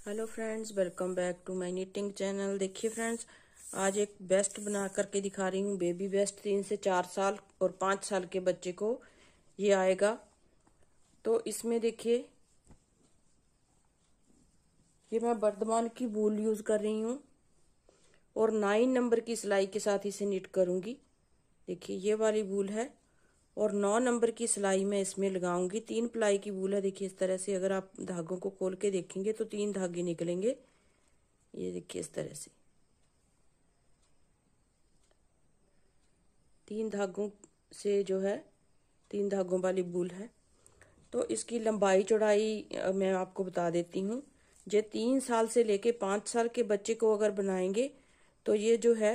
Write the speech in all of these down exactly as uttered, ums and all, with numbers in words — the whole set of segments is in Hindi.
Hello friends, welcome back to my knitting channel. देखिए फ्रेंड्स, आज एक बेस्ट बना करके दिखा रही हूँ। बेबी बेस्ट तीन से चार साल और पाँच साल के बच्चे को ये आएगा। तो इसमें देखिए, ये मैं वर्धमान की वूल यूज कर रही हूँ और नाइन नंबर की सिलाई के साथ इसे निट करूंगी। देखिए ये वाली वूल है और नौ नंबर की सिलाई मैं इसमें लगाऊंगी। तीन प्लाई की वूल है। देखिए इस तरह से अगर आप धागों को खोल के देखेंगे तो तीन धागे निकलेंगे। ये देखिए इस तरह से तीन धागों से जो है तीन धागों वाली वूल है। तो इसकी लंबाई चौड़ाई मैं आपको बता देती हूँ। ये तीन साल से लेके पाँच साल के बच्चे को अगर बनाएंगे तो ये जो है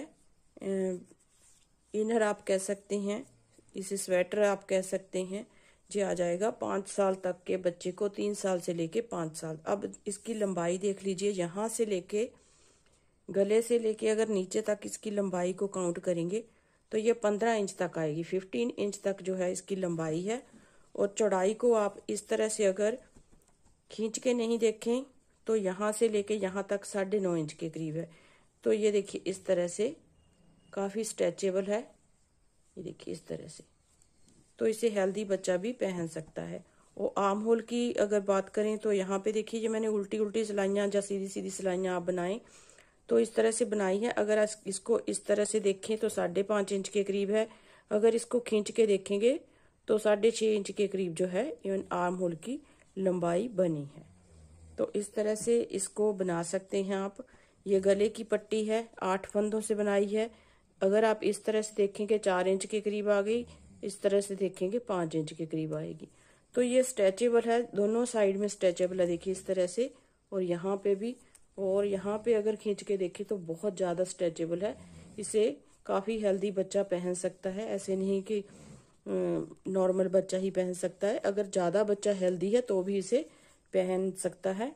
इनर आप कह सकते हैं, इसे स्वेटर आप कह सकते हैं, ये आ जाएगा पाँच साल तक के बच्चे को, तीन साल से लेके पाँच साल। अब इसकी लंबाई देख लीजिए, यहाँ से लेके गले से लेके अगर नीचे तक इसकी लंबाई को काउंट करेंगे तो ये पंद्रह इंच तक आएगी। फिफ्टीन इंच तक जो है इसकी लंबाई है। और चौड़ाई को आप इस तरह से अगर खींच के नहीं देखें तो यहाँ से लेके यहाँ तक साढ़े नौ इंच के करीब है। तो ये देखिए इस तरह से काफ़ी स्ट्रेचेबल है। ये देखिए इस तरह से, तो इसे हेल्दी बच्चा भी पहन सकता है। और आर्म होल की अगर बात करें तो यहाँ पे देखिए, ये मैंने उल्टी उल्टी सिलाइयाँ या सीधी सीधी सिलाइयाँ आप बनाएं तो इस तरह से बनाई है। अगर इसको इस तरह से देखें तो साढ़े पाँच इंच के करीब है। अगर इसको खींच के देखेंगे तो साढ़े छः इंच के करीब जो है इवन आर्म होल की लंबाई बनी है। तो इस तरह से इसको बना सकते हैं आप। ये गले की पट्टी है, आठ फंदों से बनाई है। अगर आप इस तरह से देखेंगे चार इंच के करीब आ गई, इस तरह से देखेंगे पाँच इंच के करीब आएगी। तो ये स्ट्रेचेबल है, दोनों साइड में स्ट्रेचेबल है। देखिए इस तरह से, और यहाँ पे भी, और यहाँ पे अगर खींच के देखें तो बहुत ज़्यादा स्ट्रेचेबल है। इसे काफ़ी हेल्दी बच्चा पहन सकता है। ऐसे नहीं कि नॉर्मल बच्चा ही पहन सकता है, अगर ज़्यादा बच्चा हेल्दी है तो भी इसे पहन सकता है।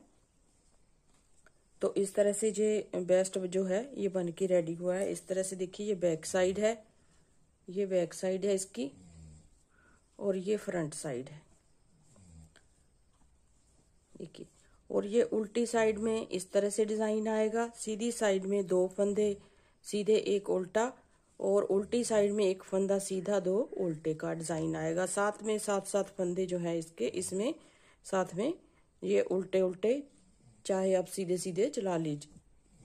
तो इस तरह से ये बेस्ट जो है ये बन के रेडी हुआ है। इस तरह से देखिए, ये बैक साइड है, ये बैक साइड है इसकी, और ये फ्रंट साइड है। देखिए, और ये उल्टी साइड में इस तरह से डिजाइन आएगा। सीधी साइड में दो फंदे सीधे एक उल्टा, और उल्टी साइड में एक फंदा सीधा दो उल्टे का डिजाइन आएगा। साथ में सात सात फंदे जो है इसके, इसमें साथ में ये उल्टे उल्टे, चाहे आप सीधे सीधे चला लीजिए।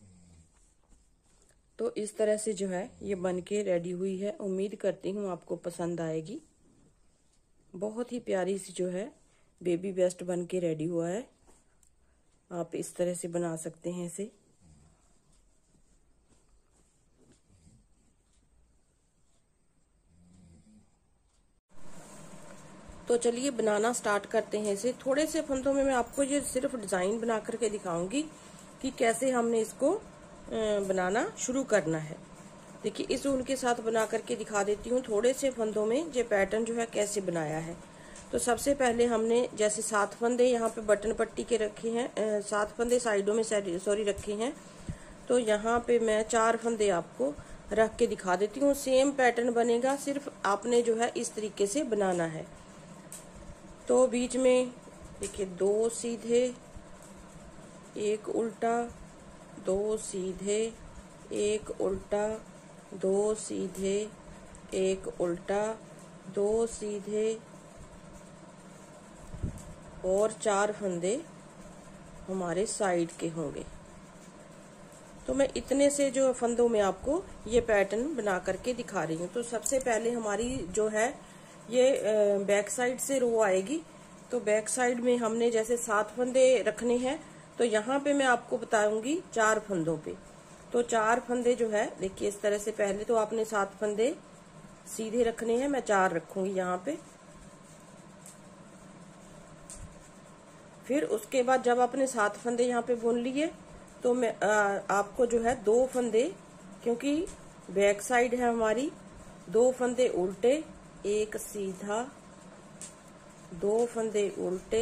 तो इस तरह से जो है ये बन के रेडी हुई है। उम्मीद करती हूँ आपको पसंद आएगी। बहुत ही प्यारी सी जो है बेबी बेस्ट बन के रेडी हुआ है। आप इस तरह से बना सकते हैं इसे। तो चलिए बनाना स्टार्ट करते हैं इसे। थोड़े से फंदों में मैं आपको ये सिर्फ डिजाइन बना करके दिखाऊंगी कि कैसे हमने इसको बनाना शुरू करना है। देखिए इस ऊन के साथ बना करके दिखा देती हूँ। थोड़े से फंदों में ये पैटर्न जो है कैसे बनाया है। तो सबसे पहले हमने जैसे सात फंदे यहाँ पे बटन पट्टी के रखे हैं, सात फंदे साइडों में सॉरी रखे हैं। तो यहाँ पे मैं चार फंदे आपको रख के दिखा देती हूँ। सेम पैटर्न बनेगा, सिर्फ आपने जो है इस तरीके से बनाना है। तो बीच में देखिए दो सीधे एक उल्टा, दो सीधे एक उल्टा, दो सीधे एक उल्टा, दो सीधे, और चार फंदे हमारे साइड के होंगे। तो मैं इतने से जो फंदों में आपको ये पैटर्न बना करके दिखा रही हूँ। तो सबसे पहले हमारी जो है ये बैक साइड से रो आएगी। तो बैक साइड में हमने जैसे सात फंदे रखने हैं, तो यहाँ पे मैं आपको बताऊंगी चार फंदों पे। तो चार फंदे जो है देखिए इस तरह से, पहले तो आपने सात फंदे सीधे रखने हैं, मैं चार रखूंगी यहाँ पे। फिर उसके बाद जब आपने सात फंदे यहाँ पे बुन लिए तो मैं आ, आपको जो है दो फंदे, क्योंकि बैक साइड है हमारी, दो फंदे उल्टे एक सीधा, दो फंदे उल्टे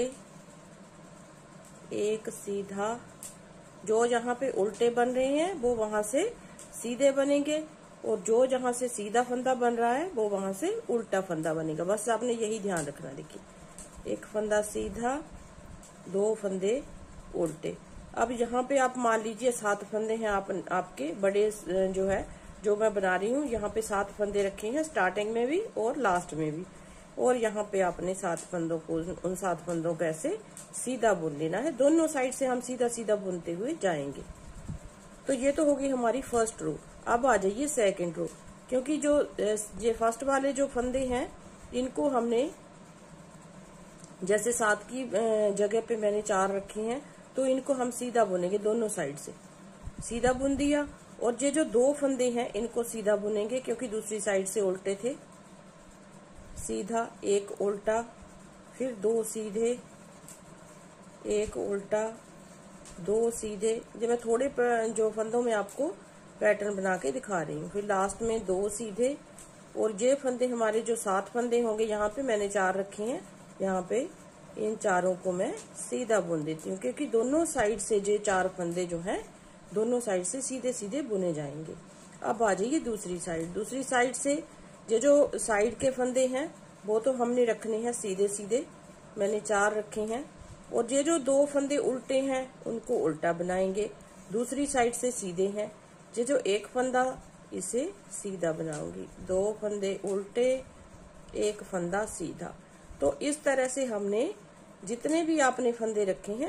एक सीधा। जो यहाँ पे उल्टे बन रहे हैं वो वहां से सीधे बनेंगे, और जो जहां से सीधा फंदा बन रहा है वो वहां से उल्टा फंदा बनेगा। बस आपने यही ध्यान रखना। देखिए एक फंदा सीधा, दो फंदे उल्टे। अब यहाँ पे आप मान लीजिए सात फंदे हैं आप आपके बड़े जो है जो मैं बना रही हूँ, यहाँ पे सात फंदे रखे हैं स्टार्टिंग में भी और लास्ट में भी, और यहाँ पे आपने सात फंदों को उन सात फंदों को ऐसे सीधा बुन लेना है। दोनों साइड से हम सीधा सीधा बुनते हुए जाएंगे। तो ये तो होगी हमारी फर्स्ट रो। अब आ जाइए सेकंड रो, क्योंकि जो ये फर्स्ट वाले जो फंदे हैं इनको हमने जैसे सात की जगह पे मैंने चार रखे हैं, तो इनको हम सीधा बुनेंगे दोनों साइड से, सीधा बुन दिया। और ये जो दो फंदे हैं इनको सीधा बुनेंगे क्योंकि दूसरी साइड से उल्टे थे, सीधा एक उल्टा, फिर दो सीधे, एक उल्टा, दो सीधे। जब मैं थोड़े जो फंदों में आपको पैटर्न बना के दिखा रही हूँ, फिर लास्ट में दो सीधे। और ये फंदे हमारे जो सात फंदे होंगे, यहाँ पे मैंने चार रखे हैं, यहाँ पे इन चारों को मैं सीधा बुन देती हूँ क्योंकि दोनों साइड से ये चार फंदे जो हैं दोनों साइड से सीधे सीधे बुने जाएंगे। अब आ जाइए दूसरी साइड। दूसरी साइड से ये जो साइड के फंदे हैं वो तो हमने रखने हैं सीधे सीधे, मैंने चार रखे हैं। और ये जो दो फंदे उल्टे हैं उनको उल्टा बनाएंगे, दूसरी साइड से सीधे हैं। ये जो एक फंदा इसे सीधा बनाऊंगी, दो फंदे उल्टे, एक फंदा सीधा। तो इस तरह से हमने जितने भी आपने फंदे रखे हैं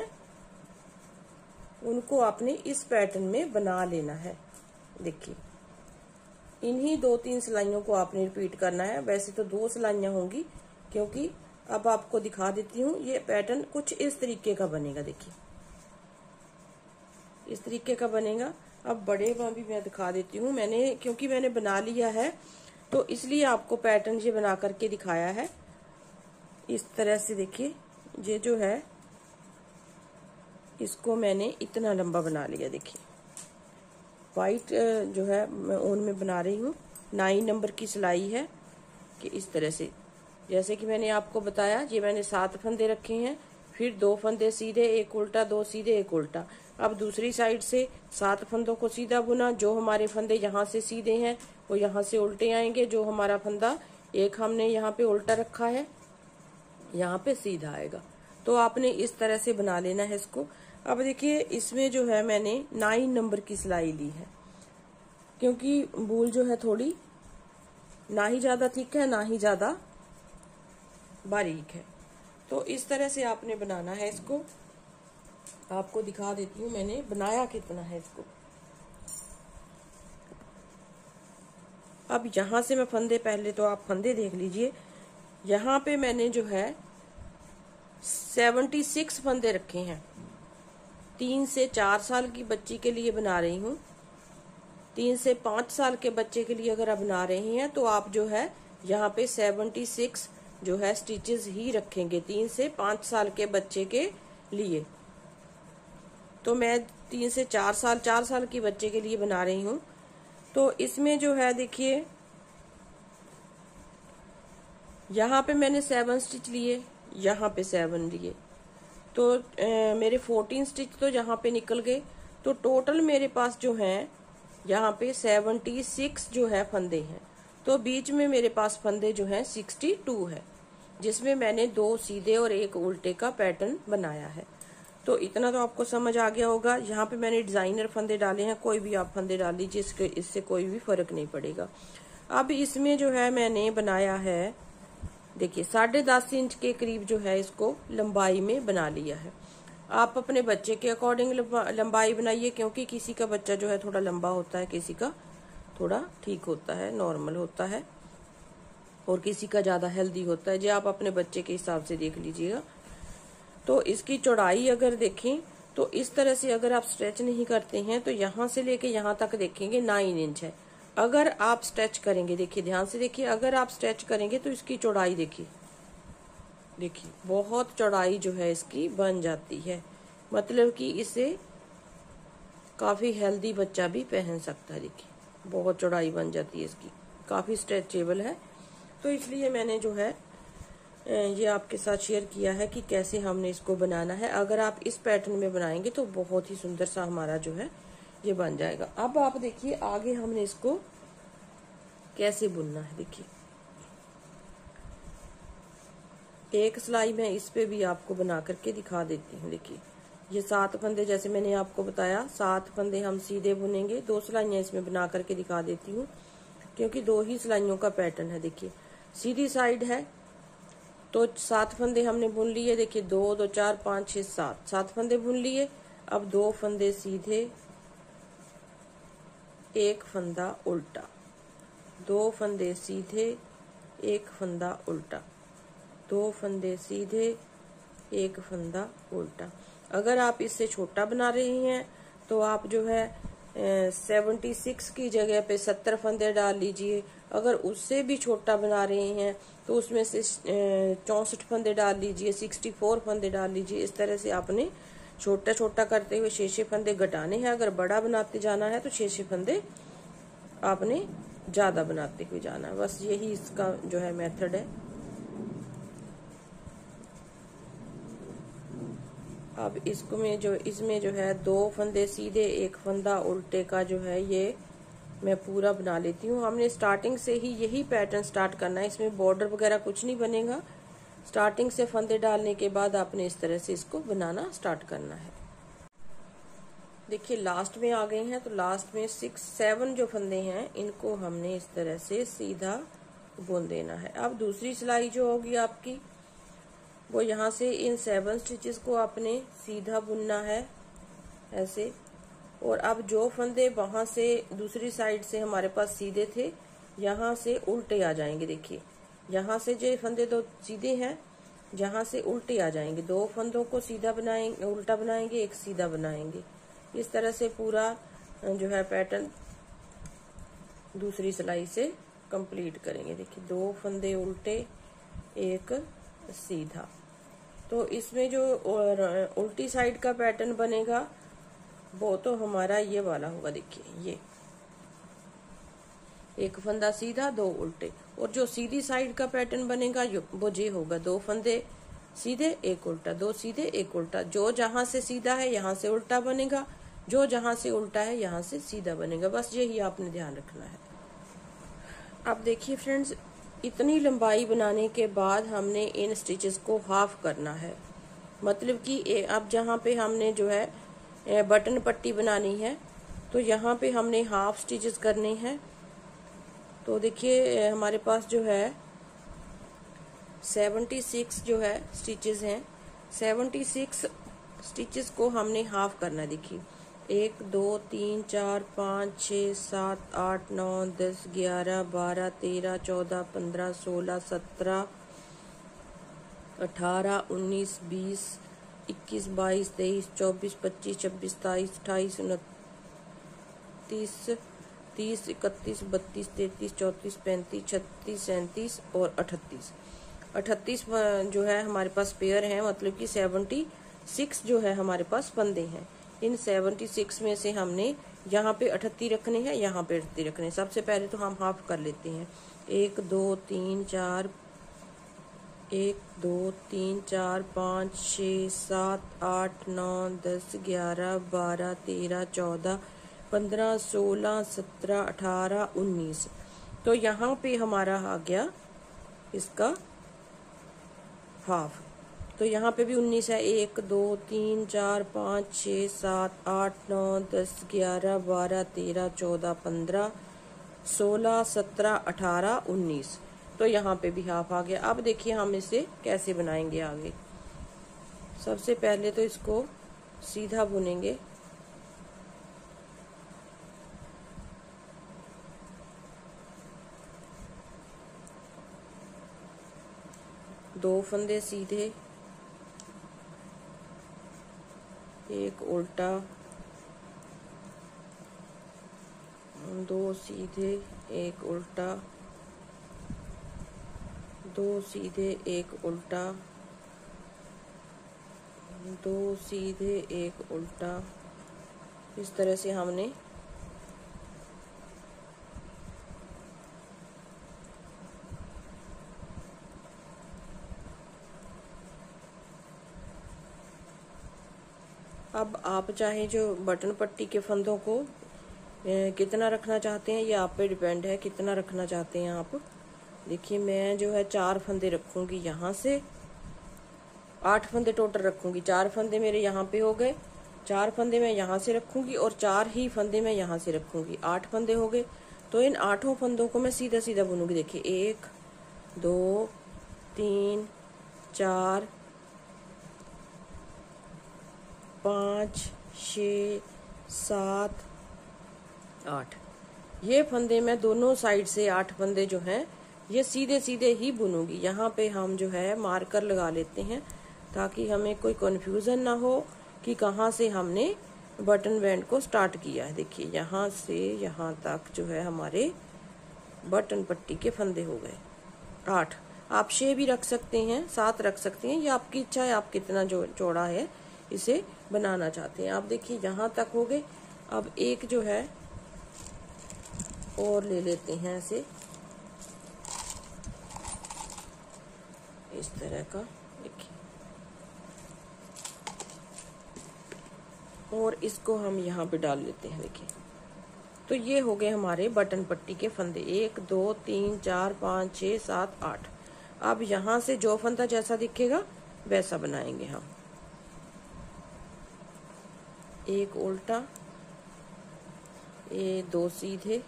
उनको आपने इस पैटर्न में बना लेना है। देखिए इन्हीं दो तीन सिलाइयों को आपने रिपीट करना है। वैसे तो दो सिलाइयां होंगी, क्योंकि अब आपको दिखा देती हूँ ये पैटर्न कुछ इस तरीके का बनेगा। देखिए इस तरीके का बनेगा। अब बड़े में भी मैं दिखा देती हूँ, मैंने क्योंकि मैंने बना लिया है तो इसलिए आपको पैटर्न ये बना करके दिखाया है। इस तरह से देखिए ये जो है इसको मैंने इतना लंबा बना लिया। देखिए वाइट जो है मैं ऊन में बना रही हूँ, नाइन नंबर की सिलाई है कि इस तरह से, जैसे कि मैंने आपको बताया ये मैंने सात फंदे रखे हैं, फिर दो फंदे सीधे, एक उल्टा, दो सीधे, एक उल्टा। अब दूसरी साइड से सात फंदों को सीधा बुना। जो हमारे फंदे यहाँ से सीधे हैं वो यहाँ से उल्टे आएंगे, जो हमारा फंदा एक हमने यहाँ पे उल्टा रखा है यहाँ पे सीधा आएगा। तो आपने इस तरह से बना लेना है इसको। अब देखिए इसमें जो है मैंने नाइन नंबर की सिलाई ली है, क्योंकि बूल जो है थोड़ी ना ही ज्यादा थिक है ना ही ज्यादा बारीक है। तो इस तरह से आपने बनाना है इसको। आपको दिखा देती हूँ मैंने बनाया कितना है इसको। अब यहां से मैं फंदे, पहले तो आप फंदे देख लीजिए। यहाँ पे मैंने जो है सेवेंटी सिक्स फंदे रखे हैं। तीन से चार साल की बच्ची के लिए बना रही हूँ। तीन से पांच साल के बच्चे के लिए अगर आप बना रही हैं तो आप जो है यहाँ पे सेवेंटी सिक्स जो है स्टिचेस ही रखेंगे तीन से पांच साल के बच्चे के लिए। तो मैं तीन से चार साल चार साल की बच्चे के लिए बना रही हूँ। तो इसमें जो है देखिए यहाँ पे मैंने सेवन स्टिच लिए, यहाँ पे सेवन लिए, तो ए, मेरे फोर्टीन स्टिच तो यहाँ पे निकल गए। तो टोटल मेरे पास जो है यहाँ पे सेवेंटी सिक्स जो है फंदे हैं। तो बीच में मेरे पास फंदे जो है सिक्सटी टू है, जिसमें मैंने दो सीधे और एक उल्टे का पैटर्न बनाया है। तो इतना तो आपको समझ आ गया होगा। यहाँ पे मैंने डिजाइनर फंदे डाले हैं, कोई भी आप फंदे डाल लीजिए, इसके इससे कोई भी फर्क नहीं पड़ेगा। अब इसमें जो है मैंने बनाया है, देखिए साढ़े दस इंच के करीब जो है इसको लंबाई में बना लिया है। आप अपने बच्चे के अकॉर्डिंग लंबाई बनाइए, क्योंकि किसी का बच्चा जो है थोड़ा लंबा होता है, किसी का थोड़ा ठीक होता है, नॉर्मल होता है, और किसी का ज्यादा हेल्दी होता है। जो आप अपने बच्चे के हिसाब से देख लीजिएगा। तो इसकी चौड़ाई अगर देखें तो इस तरह से अगर आप स्ट्रेच नहीं करते हैं तो यहाँ से लेके यहाँ तक देखेंगे नाइन इंच है। अगर आप स्ट्रेच करेंगे, देखिए ध्यान से देखिए, अगर आप स्ट्रेच करेंगे तो इसकी चौड़ाई देखिए, देखिए बहुत चौड़ाई जो है इसकी बन जाती है। मतलब कि इसे काफी हेल्दी बच्चा भी पहन सकता है। देखिए बहुत चौड़ाई बन जाती है इसकी, काफी स्ट्रेचेबल है। तो इसलिए मैंने जो है ये आपके साथ शेयर किया है कि कैसे हमने इसको बनाना है। अगर आप इस पैटर्न में बनाएंगे तो बहुत ही सुंदर सा हमारा जो है ये बन जाएगा। अब आप देखिए आगे हमने इसको कैसे बुनना है। देखिए एक सिलाई मैं इस पे भी आपको बना करके दिखा देती हूँ। देखिए ये सात फंदे जैसे मैंने आपको बताया, सात फंदे हम सीधे बुनेंगे। दो सिलाइयां इसमें बना करके दिखा देती हूँ, क्योंकि दो ही सिलाइयों का पैटर्न है। देखिए सीधी साइड है तो सात फंदे हमने बुन लिए। देखिए दो दो चार पाँच छः सात, सात फंदे बुन लिए। अब दो फंदे सीधे, एक फंदा उल्टा, दो फंदे सीधे, एक फंदा उल्टा, दो फंदे सीधे, एक फंदा उल्टा। अगर आप इससे छोटा बना रहे हैं तो आप जो है सेवेंटी सिक्स की जगह पे सत्तर फंदे डाल लीजिए। अगर उससे भी छोटा बना रहे हैं तो उसमें से चौसठ फंदे डाल लीजिए, सिक्सटी फोर फंदे डाल लीजिए। इस तरह से आपने छोटा छोटा करते हुए छः छः फंदे घटाने हैं। अगर बड़ा बनाते जाना है तो छः छः फंदे आपने ज्यादा बनाते हुए जाना है। बस यही इसका जो है मेथड है। अब इसको में जो इसमें जो है दो फंदे सीधे, एक फंदा उल्टे का जो है ये मैं पूरा बना लेती हूँ। हमने स्टार्टिंग से ही यही पैटर्न स्टार्ट करना है, इसमें बॉर्डर वगैरह कुछ नहीं बनेगा। स्टार्टिंग से फंदे डालने के बाद आपने इस तरह से इसको बनाना स्टार्ट करना है। देखिए लास्ट में आ गए हैं, तो लास्ट में सिक्स सेवन जो फंदे हैं इनको हमने इस तरह से सीधा बुन देना है। अब दूसरी सिलाई जो होगी आपकी वो यहाँ से इन सेवन स्टिचेस को आपने सीधा बुनना है ऐसे। और अब जो फंदे वहां से दूसरी साइड से हमारे पास सीधे थे, यहाँ से उल्टे आ जाएंगे। देखिए यहाँ से जो फंदे दो सीधे हैं, यहाँ से उल्टे आ जाएंगे। दो फंदों को सीधा बनाएंगे, उल्टा बनाएंगे, एक सीधा बनाएंगे। इस तरह से पूरा जो है पैटर्न दूसरी सिलाई से कंप्लीट करेंगे। देखिए दो फंदे उल्टे, एक सीधा। तो इसमें जो उल्टी साइड का पैटर्न बनेगा वो तो हमारा ये वाला होगा। देखिए ये एक फंदा सीधा, दो उल्टे। और जो सीधी साइड का पैटर्न बनेगा वो ये होगा, दो फंदे सीधे, एक उल्टा, दो सीधे, एक उल्टा। जो जहां से सीधा है यहाँ से उल्टा बनेगा, जो जहां से उल्टा है यहाँ से सीधा बनेगा। बस यही आपने ध्यान रखना है। अब देखिए फ्रेंड्स, इतनी लंबाई बनाने के बाद हमने इन स्टिचेस को हाफ करना है। मतलब कि अब जहाँ पे हमने जो है बटन पट्टी बनानी है तो यहाँ पे हमने हाफ स्टिचेस करने हैं। तो देखिए हमारे पास जो है सेवेंटी सिक्स जो है स्टिचेस हैं। सेवेंटी सिक्स स्टिचेस को हमने हाफ करना है। देखिए एक, दो, तीन, चार, पाँच, छः, सात, आठ, नौ, दस, ग्यारह, बारह, तेरह, चौदह, पंद्रह, सोलह, सत्रह, अठारह, उन्नीस, बीस, इक्कीस, बाईस, तेईस, चौबीस, पच्चीस, छब्बीस, सताईस, अट्ठाईस, उनतीस, तीस, इकतीस, बत्तीस, तैंतीस, चौंतीस, पैंतीस, छत्तीस, सैंतीस और अठतीस। अठतीस जो है हमारे पास पेयर हैं, मतलब कि सेवेंटी सिक्स जो है हमारे पास फंदे हैं। इन सेवेंटी सिक्स में से हमने यहाँ पे अठत्ती रखने हैं, यहाँ पे अठत्ती रखने हैं। सबसे पहले तो हम हाफ कर लेते हैं। एक, दो, तीन, चार, एक, दो, तीन, चार, पाँच, छः, सात, आठ, नौ, दस, ग्यारह, बारह, तेरह, चौदह, पंद्रह, सोलह, सत्रह, अठारह, उन्नीस। तो यहाँ पे हमारा आ गया इसका हाफ। तो यहाँ पे भी उन्नीस है। एक, दो, तीन, चार, पाँच, छः, सात, आठ, नौ, दस, ग्यारह, बारह, तेरह, चौदह, पंद्रह, सोलह, सत्रह, अठारह, उन्नीस। तो यहाँ पे भी हाफ आ गया। अब देखिए हम इसे कैसे बनाएंगे आगे। सबसे पहले तो इसको सीधा बुनेंगे। दो फंदे सीधे, एक उल्टा, दो सीधे, एक उल्टा, दो सीधे, एक उल्टा, दो सीधे, एक उल्टा। इस तरह से हमने अब आप चाहे जो बटन पट्टी के फंदों को ए, कितना रखना चाहते हैं ये आप पे डिपेंड है, कितना रखना चाहते हैं आप। देखिए मैं जो है चार फंदे रखूंगी यहाँ से, आठ फंदे टोटल रखूंगी। चार फंदे मेरे यहाँ पे हो गए, चार फंदे मैं यहाँ से रखूंगी और चार ही फंदे मैं यहाँ से रखूंगी। आठ फंदे हो गए। तो इन आठों फंदों को मैं सीधा सीधा बुनूंगी। देखिए एक, दो, तीन, चार, पाँच, छ, सात, आठ। ये फंदे मैं दोनों साइड से आठ फंदे जो हैं ये सीधे सीधे ही बुनूंगी। यहाँ पे हम जो है मार्कर लगा लेते हैं ताकि हमें कोई कंफ्यूजन ना हो कि कहाँ से हमने बटन बैंड को स्टार्ट किया है। देखिए यहाँ से यहाँ तक जो है हमारे बटन पट्टी के फंदे हो गए आठ। आप छह भी रख सकते हैं, सात रख सकते हैं, ये आपकी इच्छा है आप कितना जो चौड़ा है इसे बनाना चाहते हैं। आप देखिए यहाँ तक हो गए। अब एक जो है और ले लेते हैं ऐसे इस तरह का, देखिए, और इसको हम यहाँ पे डाल लेते हैं। देखिए तो ये हो गए हमारे बटन पट्टी के फंदे। एक, दो, तीन, चार, पाँच, छः, सात, आठ। अब यहाँ से जो फंदा जैसा दिखेगा वैसा बनाएंगे हम। एक उल्टा, ये दो सीधे,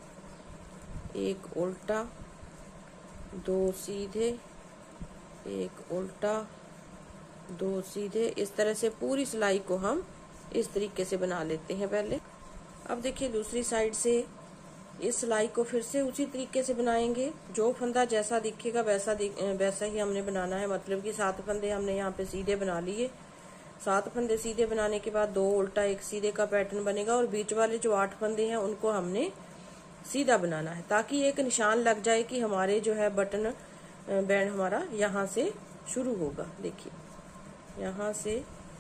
एक उल्टा, दो सीधे, एक उल्टा, दो सीधे। इस तरह से पूरी सिलाई को हम इस तरीके से बना लेते हैं पहले। अब देखिए दूसरी साइड से इस सिलाई को फिर से उसी तरीके से बनाएंगे। जो फंदा जैसा दिखेगा वैसा वैसा ही हमने बनाना है। मतलब कि सात फंदे हमने यहाँ पे सीधे बना लिए। सात फंदे सीधे बनाने के बाद दो उल्टा एक सीधे का पैटर्न बनेगा और बीच वाले जो आठ फंदे हैं उनको हमने सीधा बनाना है ताकि एक निशान लग जाए कि हमारे जो है बटन बैंड हमारा यहाँ से शुरू होगा। देखिए यहाँ से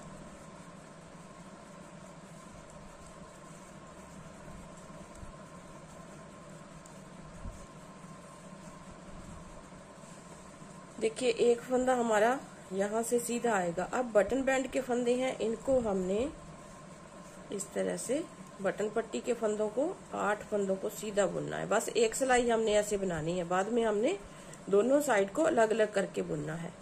देखिए एक फंदा हमारा यहाँ से सीधा आएगा। अब बटन बैंड के फंदे हैं, इनको हमने इस तरह से बटन पट्टी के फंदों को आठ फंदों को सीधा बुनना है। बस एक सिलाई हमने ऐसे बनानी है, बाद में हमने दोनों साइड को अलग अलग करके बुनना है।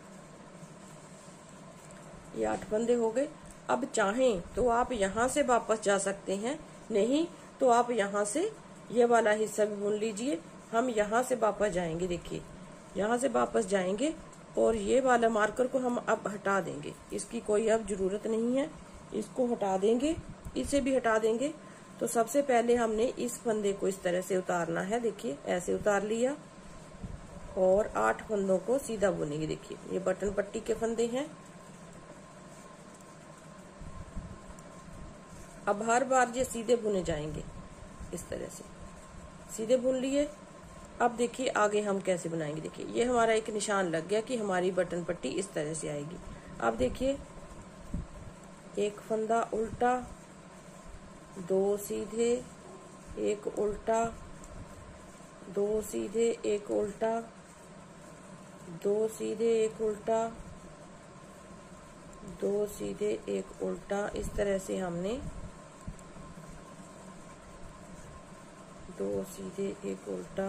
ये आठ फंदे हो गए। अब चाहें तो आप यहाँ से वापस जा सकते हैं, नहीं तो आप यहाँ से ये वाला हिस्सा भी बुन लीजिए। हम यहाँ से वापस जाएंगे। देखिए यहाँ से वापस जाएंगे और ये वाला मार्कर को हम अब हटा देंगे। इसकी कोई अब जरूरत नहीं है, इसको हटा देंगे, इसे भी हटा देंगे। तो सबसे पहले हमने इस फंदे को इस तरह से उतारना है। देखिए ऐसे उतार लिया और आठ फंदों को सीधा बुनेंगे। देखिए ये बटन पट्टी के फंदे हैं। अब हर बार ये सीधे बुने जाएंगे इस तरह से, सीधे बुन लिए। अब देखिए आगे हम कैसे बनाएंगे। देखिए ये हमारा एक निशान लग गया कि हमारी बटन पट्टी इस तरह से आएगी। अब देखिए एक फंदा उल्टा, दो सीधे, एक उल्टा, दो सीधे, एक उल्टा, दो सीधे, एक उल्टा, दो सीधे, एक उल्टा। इस तरह से हमने दो सीधे एक उल्टा,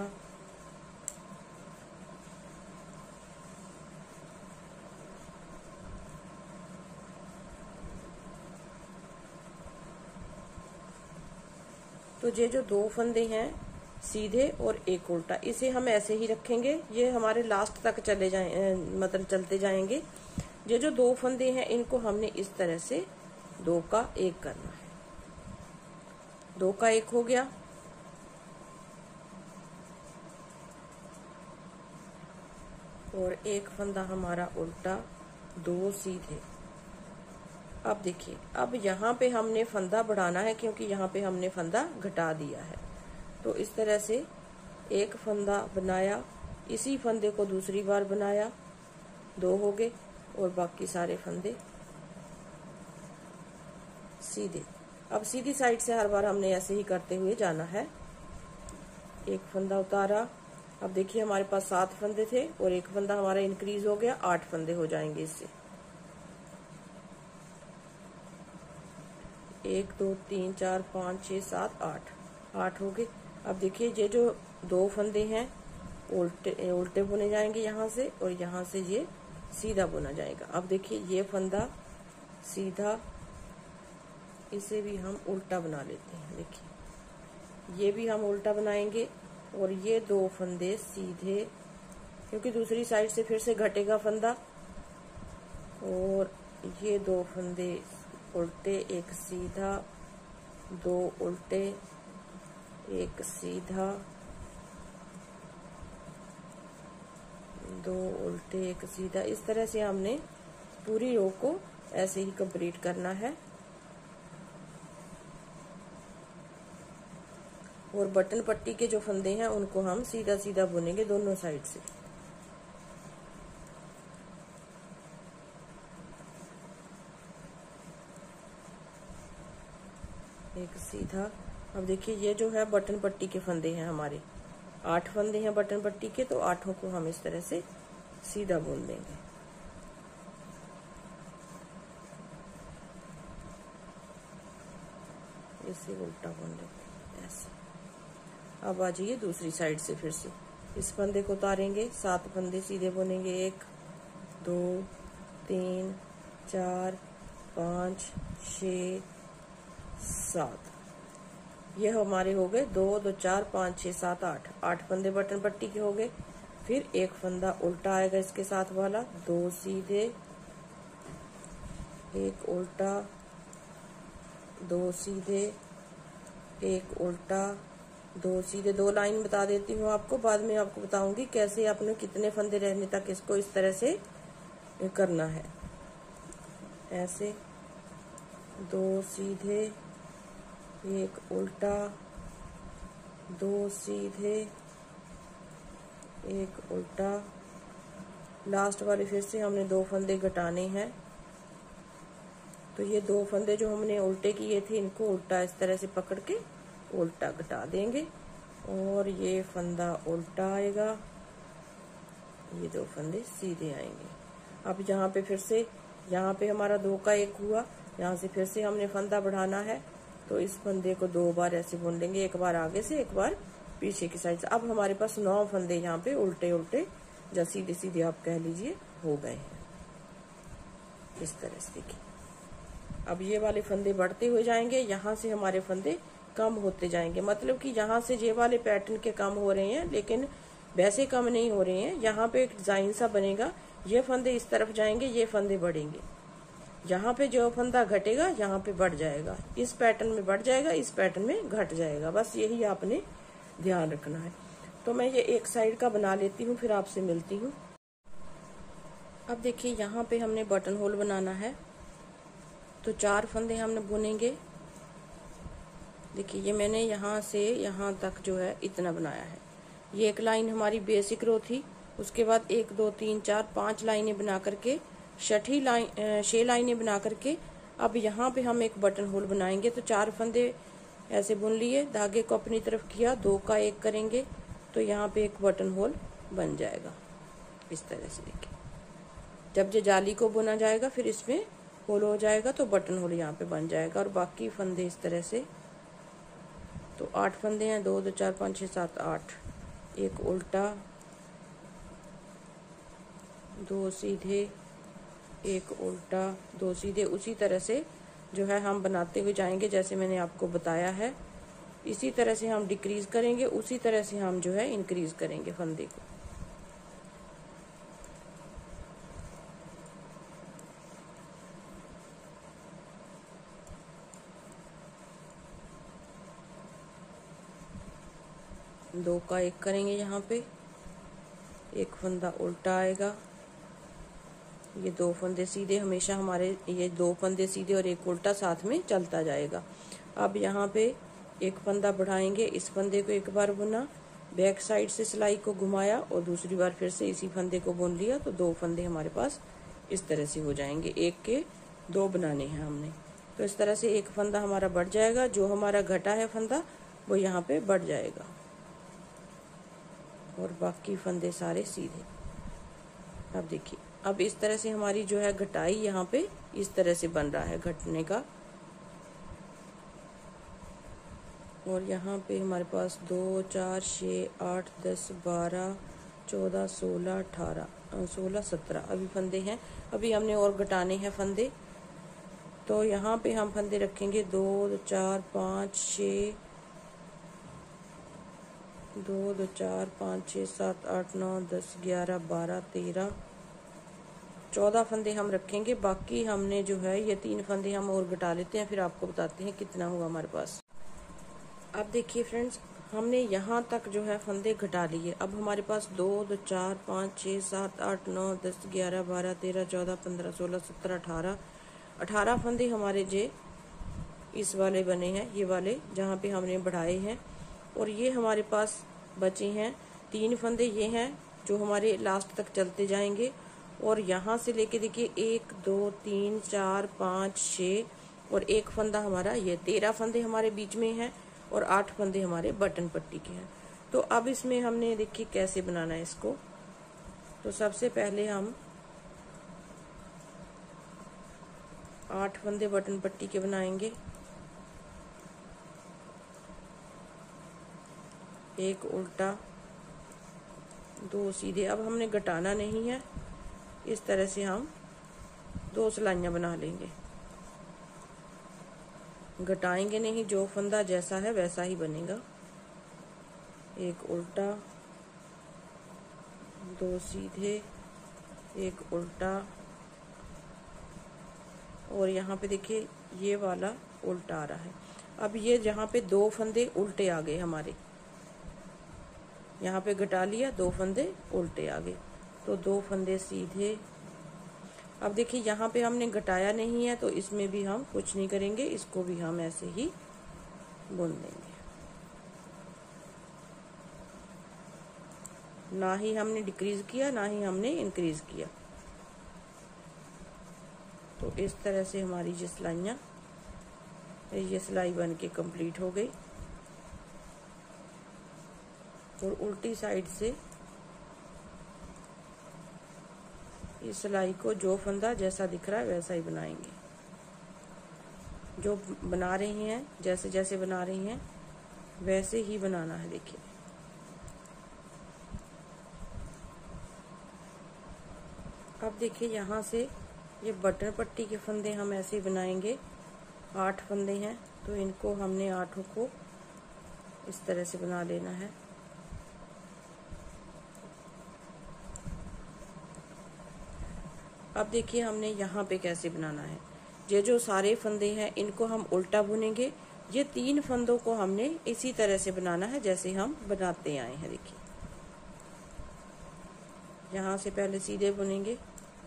तो ये जो दो फंदे हैं सीधे और एक उल्टा, इसे हम ऐसे ही रखेंगे। ये हमारे लास्ट तक चले जाए मतलब चलते जाएंगे। ये जो दो फंदे हैं इनको हमने इस तरह से दो का एक करना है। दो का एक हो गया। और एक फंदा हमारा उल्टा, दो सीधे। अब देखिए अब यहाँ पे हमने फंदा बढ़ाना है क्योंकि यहाँ पे हमने फंदा घटा दिया है। तो इस तरह से एक फंदा बनाया, इसी फंदे को दूसरी बार बनाया, दो हो गए और बाकी सारे फंदे सीधे। अब सीधी साइड से हर बार हमने ऐसे ही करते हुए जाना है। एक फंदा उतारा। अब देखिए हमारे पास सात फंदे थे और एक फंदा हमारा इंक्रीज हो गया, आठ फंदे हो जाएंगे इससे। एक, दो, तीन, चार, पाँच, छः, सात, आठ, आठ हो गए। अब देखिए ये जो दो फंदे हैं उल्टे उल्टे बुने जाएंगे यहाँ से और यहाँ से ये सीधा बुना जाएगा। अब देखिए ये फंदा सीधा, इसे भी हम उल्टा बना लेते हैं। देखिए ये भी हम उल्टा बनाएंगे और ये दो फंदे सीधे, क्योंकि दूसरी साइड से फिर से घटेगा फंदा, और ये दो फंदे उल्टे, एक सीधा, दो उल्टे, एक सीधा, दो उल्टे, एक सीधा। इस तरह से हमने पूरी रो को ऐसे ही कंप्लीट करना है। और बटन पट्टी के जो फंदे हैं उनको हम सीधा सीधा बुनेंगे दोनों साइड से। एक सीधा। अब देखिए ये जो है बटन पट्टी के फंदे हैं हमारे, आठ फंदे हैं बटन पट्टी के, तो आठों को हम इस तरह से सीधा बुन देंगे। इसे उल्टा बुन लेंगे ऐसे। अब आ जाइए दूसरी साइड से, फिर से इस फंदे को उतारेंगे, सात फंदे सीधे बुनेंगे। एक, दो, तीन, चार, पाँच, छः, सात। ये हमारे हो गए दो, दो, चार, पाँच, छः, सात, आठ। आठ फंदे बटन पट्टी के हो गए। फिर एक फंदा उल्टा आएगा इसके साथ वाला, दो सीधे, एक उल्टा, दो सीधे, एक उल्टा, दो सीधे। दो लाइन बता देती हूँ आपको, बाद में आपको बताऊंगी कैसे आपने कितने फंदे रहने तक इसको इस तरह से करना है। ऐसे दो सीधे, एक उल्टा, दो सीधे, एक उल्टा। लास्ट वाले फिर से हमने दो फंदे घटाने हैं, तो ये दो फंदे जो हमने उल्टे किए थे इनको उल्टा इस तरह से पकड़ के उल्टा घटा देंगे, और ये फंदा उल्टा आएगा, ये दो फंदे सीधे आएंगे। अब यहाँ पे फिर से, यहाँ पे हमारा दो का एक हुआ, यहाँ से फिर से हमने फंदा बढ़ाना है, तो इस फंदे को दो बार ऐसे बुन लेंगे, एक बार आगे से, एक बार पीछे की साइड से। अब हमारे पास नौ फंदे यहाँ पे उल्टे उल्टे या सीधे सीधे आप कह लीजिए हो गए हैं इस तरह से। देखिए अब ये वाले फंदे बढ़ते हुए जाएंगे, यहाँ से हमारे फंदे कम होते जाएंगे, मतलब कि यहाँ से ये वाले पैटर्न के कम हो रहे हैं, लेकिन वैसे कम नहीं हो रहे हैं। यहाँ पे एक डिजाइन सा बनेगा, ये फंदे इस तरफ जाएंगे, ये फंदे बढ़ेंगे, यहाँ पे जो फंदा घटेगा यहाँ पे बढ़ जाएगा, इस पैटर्न में बढ़ जाएगा, इस पैटर्न में घट जाएगा। बस यही आपने ध्यान रखना है। तो मैं ये एक साइड का बना लेती हूँ, फिर आपसे मिलती हूँ। अब देखिए यहाँ पे हमने बटन होल बनाना है, तो चार फंदे हमने बुनेंगे। देखिए ये मैंने यहाँ से यहाँ तक जो है इतना बनाया है। ये एक लाइन हमारी बेसिक रो थी, उसके बाद एक, दो, तीन, चार, पांच लाइनें बना करके, छठी लाइन, छह लाइनें बना करके अब यहाँ पे हम एक बटन होल बनाएंगे। तो चार फंदे ऐसे बुन लिए, धागे को अपनी तरफ किया, दो का एक करेंगे, तो यहाँ पे एक बटन होल बन जाएगा इस तरह से। देखिए जब ये जाली को बुना जाएगा फिर इसमें होल हो जाएगा, तो बटन होल यहाँ पे बन जाएगा। और बाकी फंदे इस तरह से, तो आठ फंदे हैं, दो, दो, चार, पाँच, छः, सात, आठ। एक उल्टा, दो सीधे, एक उल्टा, दो सीधे। उसी तरह से जो है हम बनाते हुए जाएंगे, जैसे मैंने आपको बताया है। इसी तरह से हम डिक्रीज करेंगे, उसी तरह से हम जो है इंक्रीज करेंगे फंदे को। दो का एक करेंगे, यहाँ पे एक फंदा उल्टा आएगा, ये दो फंदे सीधे। हमेशा हमारे ये दो फंदे सीधे और एक उल्टा साथ में चलता जाएगा। अब यहाँ पे एक फंदा बढ़ाएंगे, इस फंदे को एक बार बुना, बैक साइड से सिलाई को घुमाया और दूसरी बार फिर से इसी फंदे को बुन लिया, तो दो फंदे हमारे पास इस तरह से हो जाएंगे। एक के दो बनाने हैं हमने, तो इस तरह से एक फंदा हमारा बढ़ जाएगा, जो हमारा घटा है फंदा वो यहाँ पे बढ़ जाएगा, और बाकी फंदे सारे सीधे। अब देखिए अब इस तरह से हमारी जो है घटाई यहाँ पे इस तरह से बन रहा है घटने का। और यहाँ पे हमारे पास दो, चार, छः, आठ, दस, बारह, चौदह, सोलह, अठारह, सोलह सत्रह अभी फंदे हैं। अभी हमने और घटाने हैं फंदे। तो यहाँ पे हम फंदे रखेंगे दो, चार, पाँच, छः, दो दो चार पाँच छः सात आठ नौ दस ग्यारह बारह तेरह चौदह फंदे हम रखेंगे। बाकी हमने जो है ये तीन फंदे हम और घटा लेते हैं, फिर आपको बताते हैं कितना हुआ हमारे पास। अब देखिए फ्रेंड्स, हमने यहाँ तक जो है फंदे घटा लिए। अब हमारे पास दो दो चार पाँच छः सात आठ नौ दस ग्यारह बारह तेरह चौदह पंद्रह सोलह सत्रह अठारह अठारह फंदे हमारे जे इस वाले बने हैं, ये वाले जहाँ पे हमने बढ़ाए हैं। और ये हमारे पास बचे हैं तीन फंदे, ये हैं जो हमारे लास्ट तक चलते जाएंगे। और यहाँ से लेके देखिए एक दो तीन चार पाँच छः और एक फंदा हमारा, ये तेरह फंदे हमारे बीच में हैं और आठ फंदे हमारे बटन पट्टी के हैं। तो अब इसमें हमने देखिए कैसे बनाना है इसको। तो सबसे पहले हम आठ फंदे बटन पट्टी के बनाएंगे, एक उल्टा, दो सीधे। अब हमने घटाना नहीं है, इस तरह से हम दो सिलाइयाँ बना लेंगे, घटाएंगे नहीं, जो फंदा जैसा है वैसा ही बनेगा। एक उल्टा, दो सीधे, एक उल्टा, और यहाँ पे देखिए ये वाला उल्टा आ रहा है। अब ये जहाँ पे दो फंदे उल्टे आ गए हमारे, यहाँ पे घटा लिया, दो फंदे उल्टे आ गए, तो दो फंदे सीधे। अब देखिए यहाँ पे हमने घटाया नहीं है, तो इसमें भी हम कुछ नहीं करेंगे, इसको भी हम ऐसे ही बुन देंगे। ना ही हमने डिक्रीज किया, ना ही हमने इंक्रीज किया। तो इस तरह से हमारी ये सिलाइयाँ, ये सिलाई बन के कंप्लीट हो गई। और उल्टी साइड से इस सिलाई को जो फंदा जैसा दिख रहा है वैसा ही बनाएंगे, जो बना रही हैं जैसे जैसे बना रही हैं वैसे ही बनाना है। देखिए अब देखिए यहाँ से ये बटन पट्टी के फंदे हम ऐसे ही बनाएंगे। आठ फंदे हैं तो इनको हमने आठों को इस तरह से बना लेना है। अब देखिए हमने यहाँ पे कैसे बनाना है। ये जो सारे फंदे हैं इनको हम उल्टा बुनेंगे। ये तीन फंदों को हमने इसी तरह से बनाना है जैसे हम बनाते आए हैं। देखिए यहाँ से पहले सीधे बुनेंगे,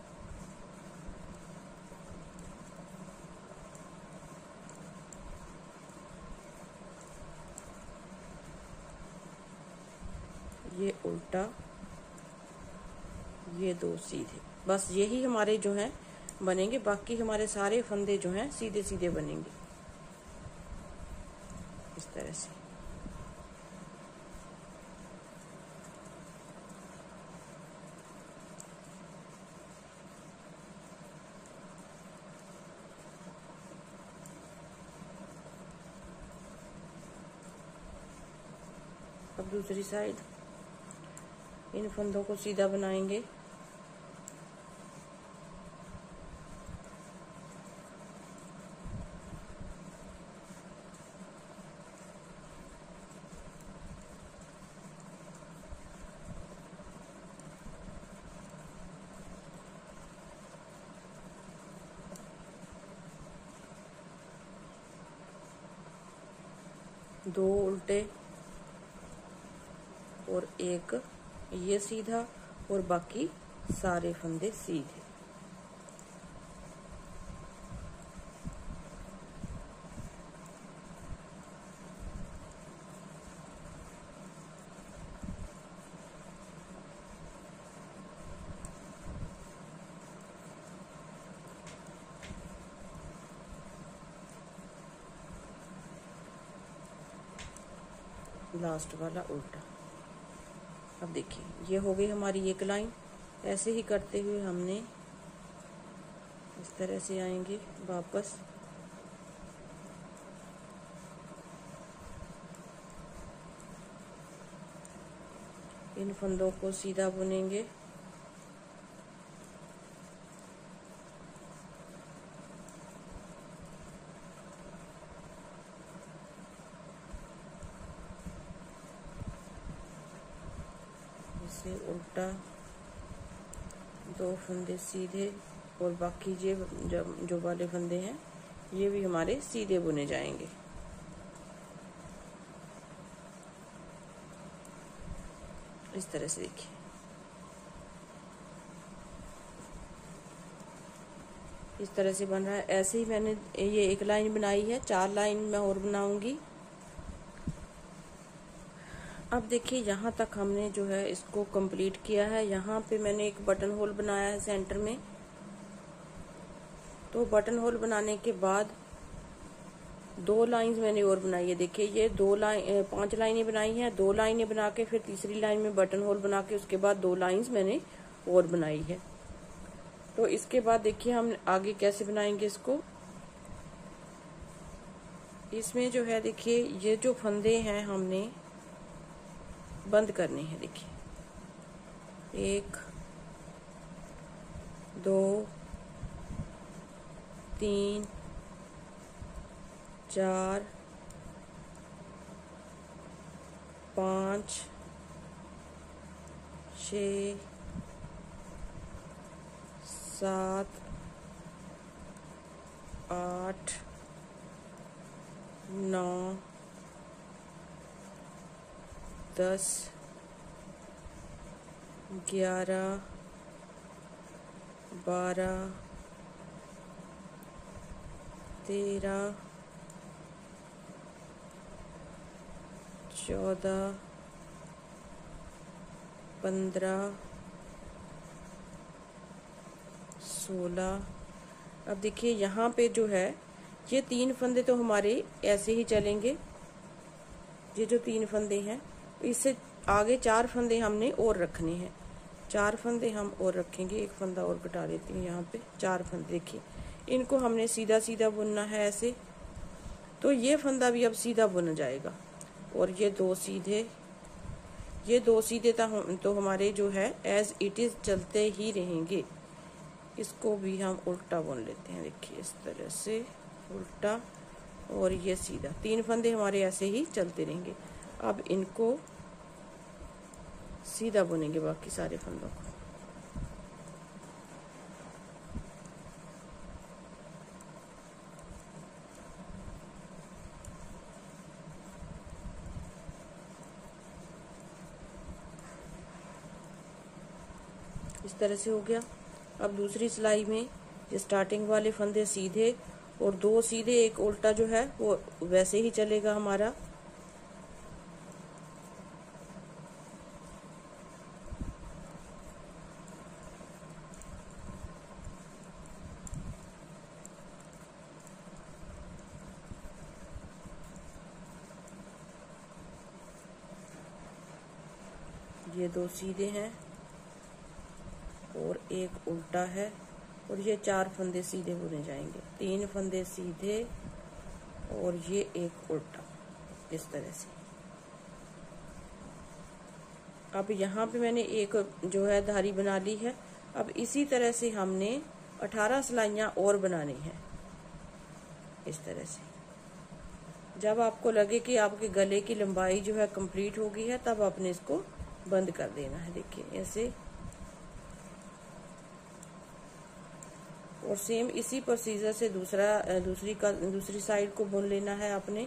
ये उल्टा, ये दो सीधे। बस यही हमारे जो हैं बनेंगे। बाकी हमारे सारे फंदे जो हैं सीधे सीधे बनेंगे इस तरह से। अब दूसरी साइड इन फंदों को सीधा बनाएंगे। दो उल्टे और एक ये सीधा और बाकी सारे फंदे सीधे। लास्ट वाला उल्टा। अब देखिए ये हो गई हमारी एक लाइन। ऐसे ही करते हुए हमने इस तरह से आएंगे वापस। इन फंदों को सीधा बुनेंगे, से उल्टा, दो फंदे सीधे, और बाकी ये जो, जो वाले फंदे हैं ये भी हमारे सीधे बुने जाएंगे। इस तरह से देखिए, इस तरह से बन रहा है। ऐसे ही मैंने ये एक लाइन बनाई है, चार लाइन मैं और बनाऊंगी। अब देखिए यहाँ तक हमने जो है इसको कंप्लीट किया है। यहाँ पे मैंने एक बटन होल बनाया है सेंटर में। तो बटन होल बनाने के बाद दो लाइंस मैंने और बनाई है। देखिए ये दो लाइन, पांच लाइनें बनाई हैं। दो लाइनें बना के फिर तीसरी लाइन में बटन होल बना के उसके बाद दो लाइंस मैंने और बनाई है। तो इसके बाद देखिए हम आगे कैसे बनाएंगे इसको। इसमें जो है देखिए ये जो फंदे हैं हमने बंद करने हैं। देखिए एक, दो, तीन, चार, पाँच, छ, सात, आठ, नौ, दस, ग्यारह, बारह, तेरह, चौदह, पंद्रह, सोलह। अब देखिए यहाँ पे जो है ये तीन फंदे तो हमारे ऐसे ही चलेंगे। ये जो तीन फंदे हैं इससे आगे चार फंदे हमने और रखने हैं। चार फंदे हम और रखेंगे। एक फंदा और घटा लेती हूँ यहाँ पे। चार फंदे देखिए, इनको हमने सीधा सीधा बुनना है ऐसे। तो ये फंदा भी अब सीधा बुन जाएगा और ये दो सीधे, ये दो सीधे तो हमारे जो है एज इट इज चलते ही रहेंगे। इसको भी हम उल्टा बुन लेते हैं। देखिए इस तरह से उल्टा और ये सीधा, तीन फंदे हमारे ऐसे ही चलते रहेंगे। अब इनको सीधा बुनेंगे बाकी सारे फंदों को। इस तरह से हो गया। अब दूसरी सिलाई में ये स्टार्टिंग वाले फंदे सीधे और दो सीधे, एक उल्टा जो है वो वैसे ही चलेगा हमारा। ये दो सीधे हैं और एक उल्टा है और ये चार फंदे सीधे बुने जाएंगे। तीन फंदे सीधे और ये एक उल्टा, इस तरह से। अब यहाँ पे मैंने एक जो है धारी बना ली है। अब इसी तरह से हमने अठारह सिलाइयाँ और बनानी है इस तरह से। जब आपको लगे कि आपके गले की लंबाई जो है कंप्लीट हो गई है तब आपने इसको बंद कर देना है। देखिए ऐसे। और सेम इसी प्रोसीजर से दूसरा दूसरी का दूसरी साइड को बुन लेना है आपने।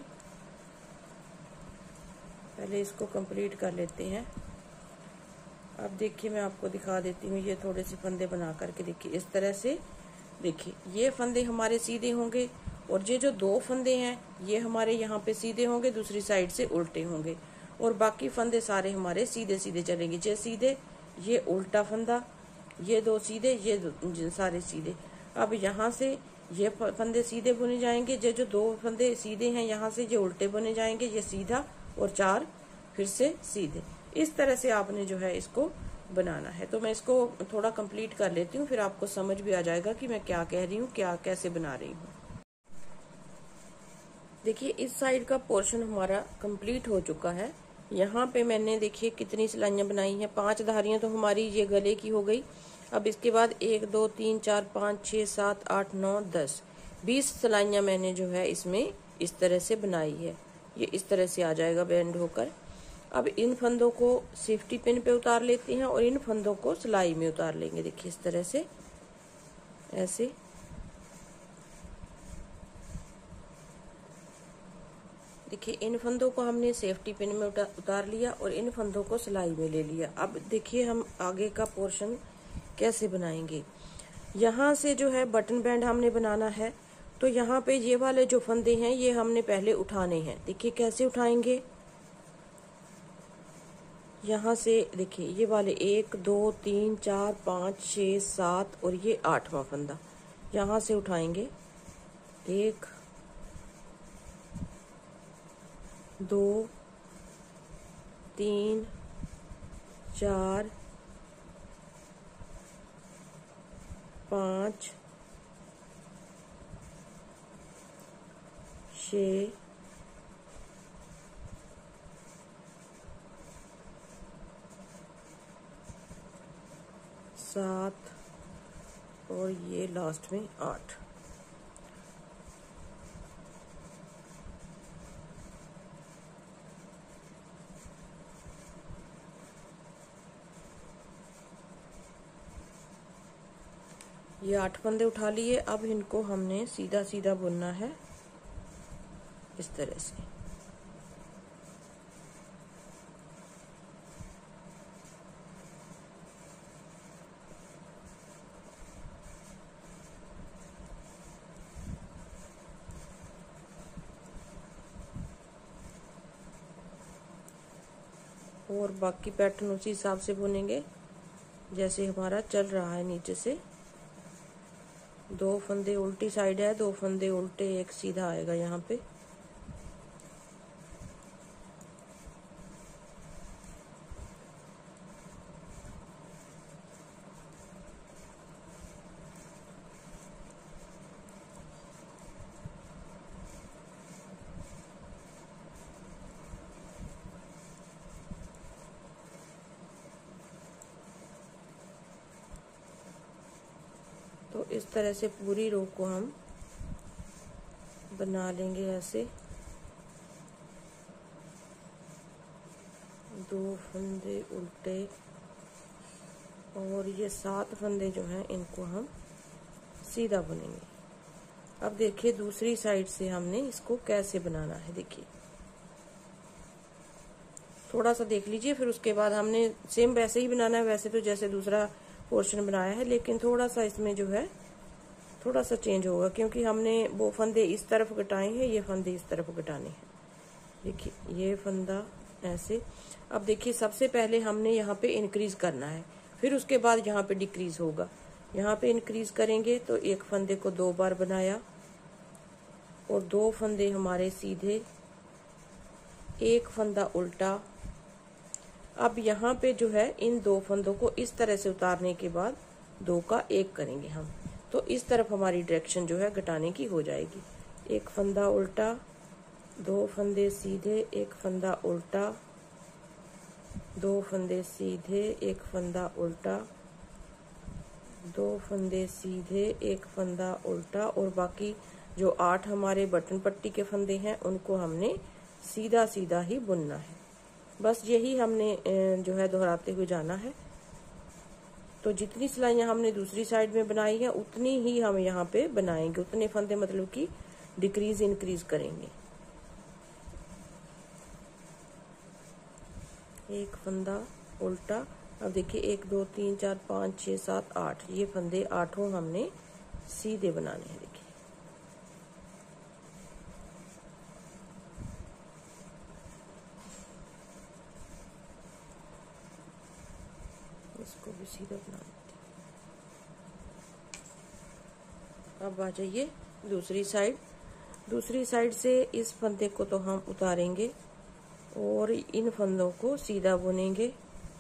पहले इसको कंप्लीट कर लेते हैं। अब देखिए मैं आपको दिखा देती हूँ। ये थोड़े से फंदे बना करके देखिए इस तरह से। देखिए ये फंदे हमारे सीधे होंगे और ये जो दो फंदे हैं ये हमारे यहाँ पे सीधे होंगे, दूसरी साइड से उल्टे होंगे और बाकी फंदे सारे हमारे सीधे सीधे चलेंगे। ये सीधे, ये उल्टा फंदा, ये दो सीधे, ये सारे सीधे। अब यहाँ से ये फंदे सीधे बुने जाएंगे। ये जो दो फंदे सीधे हैं यहाँ से ये उल्टे बुने जाएंगे। ये सीधा और चार फिर से सीधे। इस तरह से आपने जो है इसको बनाना है। तो मैं इसको थोड़ा कंप्लीट कर लेती हूँ, फिर आपको समझ भी आ जाएगा कि मैं क्या कह रही हूँ, क्या कैसे बना रही हूँ। देखिए इस साइड का पोर्शन हमारा कंप्लीट हो चुका है। यहाँ पे मैंने देखिए कितनी सिलाइयाँ बनाई हैं। पांच धारियाँ तो हमारी ये गले की हो गई। अब इसके बाद एक, दो, तीन, चार, पाँच, छः, सात, आठ, नौ, दस, बीस सिलाइयाँ मैंने जो है इसमें इस तरह से बनाई है। ये इस तरह से आ जाएगा बैंड होकर। अब इन फंदों को सेफ्टी पिन पे उतार लेते हैं और इन फंदों को सिलाई में उतार लेंगे। देखिए इस तरह से, ऐसे। देखिए इन फंदों को हमने सेफ्टी पिन में उतार लिया और इन फंदों को सिलाई में ले लिया। अब देखिए हम आगे का पोर्शन कैसे बनाएंगे। यहाँ से जो है बटन बैंड हमने बनाना है, तो यहाँ पे ये वाले जो फंदे हैं ये हमने पहले उठाने हैं। देखिए कैसे उठाएंगे। यहाँ से देखिए ये वाले एक दो तीन चार पाँच छः सात और ये आठवां फंदा यहाँ से उठाएंगे। एक दो तीन चार पाँच छः सात और ये लास्ट में आठ। ये आठ फंदे उठा लिए। अब इनको हमने सीधा सीधा बुनना है इस तरह से। और बाकी पैटर्न उसी हिसाब से बुनेंगे जैसे हमारा चल रहा है। नीचे से दो फंदे उल्टी साइड है, दो फंदे उल्टे, एक सीधा आएगा यहाँ पे। तो इस तरह से पूरी रो को हम बना लेंगे ऐसे। दो फंदे उल्टे और ये सात फंदे जो हैं इनको हम सीधा बुनेंगे। अब देखिए दूसरी साइड से हमने इसको कैसे बनाना है। देखिए थोड़ा सा देख लीजिए, फिर उसके बाद हमने सेम वैसे ही बनाना है, वैसे तो जैसे दूसरा पोर्शन बनाया है, लेकिन थोड़ा सा इसमें जो है थोड़ा सा चेंज होगा क्योंकि हमने वो फंदे इस तरफ घटाए हैं, ये फंदे इस तरफ घटाने हैं। देखिए ये फंदा ऐसे। अब देखिए सबसे पहले हमने यहाँ पे इंक्रीज करना है, फिर उसके बाद यहाँ पे डिक्रीज होगा। यहाँ पे इंक्रीज करेंगे तो एक फंदे को दो बार बनाया और दो फंदे हमारे सीधे, एक फंदा उल्टा। अब यहाँ पे जो है इन दो फंदों को इस तरह से उतारने के बाद दो का एक करेंगे हम, तो इस तरफ हमारी डायरेक्शन जो है घटाने की हो जाएगी। एक फंदा उल्टा, दो फंदे सीधे, एक फंदा उल्टा, दो फंदे सीधे, एक फंदा उल्टा, दो फंदे सीधे, एक फंदा उल्टा। और बाकी जो आठ हमारे बटन पट्टी के फंदे हैं उनको हमने सीधा सीधा ही बुनना है। बस यही हमने जो है दोहराते हुए जाना है। तो जितनी सिलाइयाँ हमने दूसरी साइड में बनाई है उतनी ही हम यहाँ पे बनाएंगे, उतने फंदे मतलब कि डिक्रीज इंक्रीज करेंगे। एक फंदा उल्टा। अब देखिए एक दो तीन चार पाँच छः सात आठ, ये फंदे आठों हमने सीधे बनाने हैं। देखिए इसको भी सीधा बना देते हैं। अब आ जाइए दूसरी साइड। दूसरी साइड से इस फंदे को तो हम उतारेंगे और इन फंदों को सीधा बुनेंगे।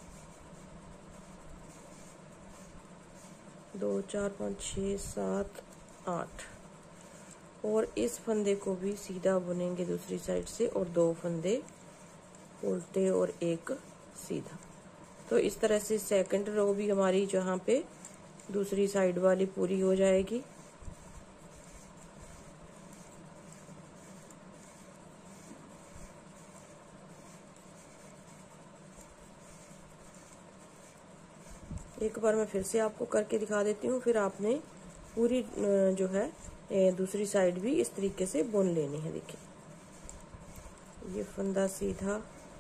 दो चार पाँच छः सात आठ, और इस फंदे को भी सीधा बुनेंगे दूसरी साइड से, और दो फंदे उल्टे और एक सीधा। तो इस तरह से सेकंड रो भी हमारी जहाँ पे दूसरी साइड वाली पूरी हो जाएगी। एक बार मैं फिर से आपको करके दिखा देती हूँ, फिर आपने पूरी जो है दूसरी साइड भी इस तरीके से बुन लेनी है। देखिए ये फंदा सीधा,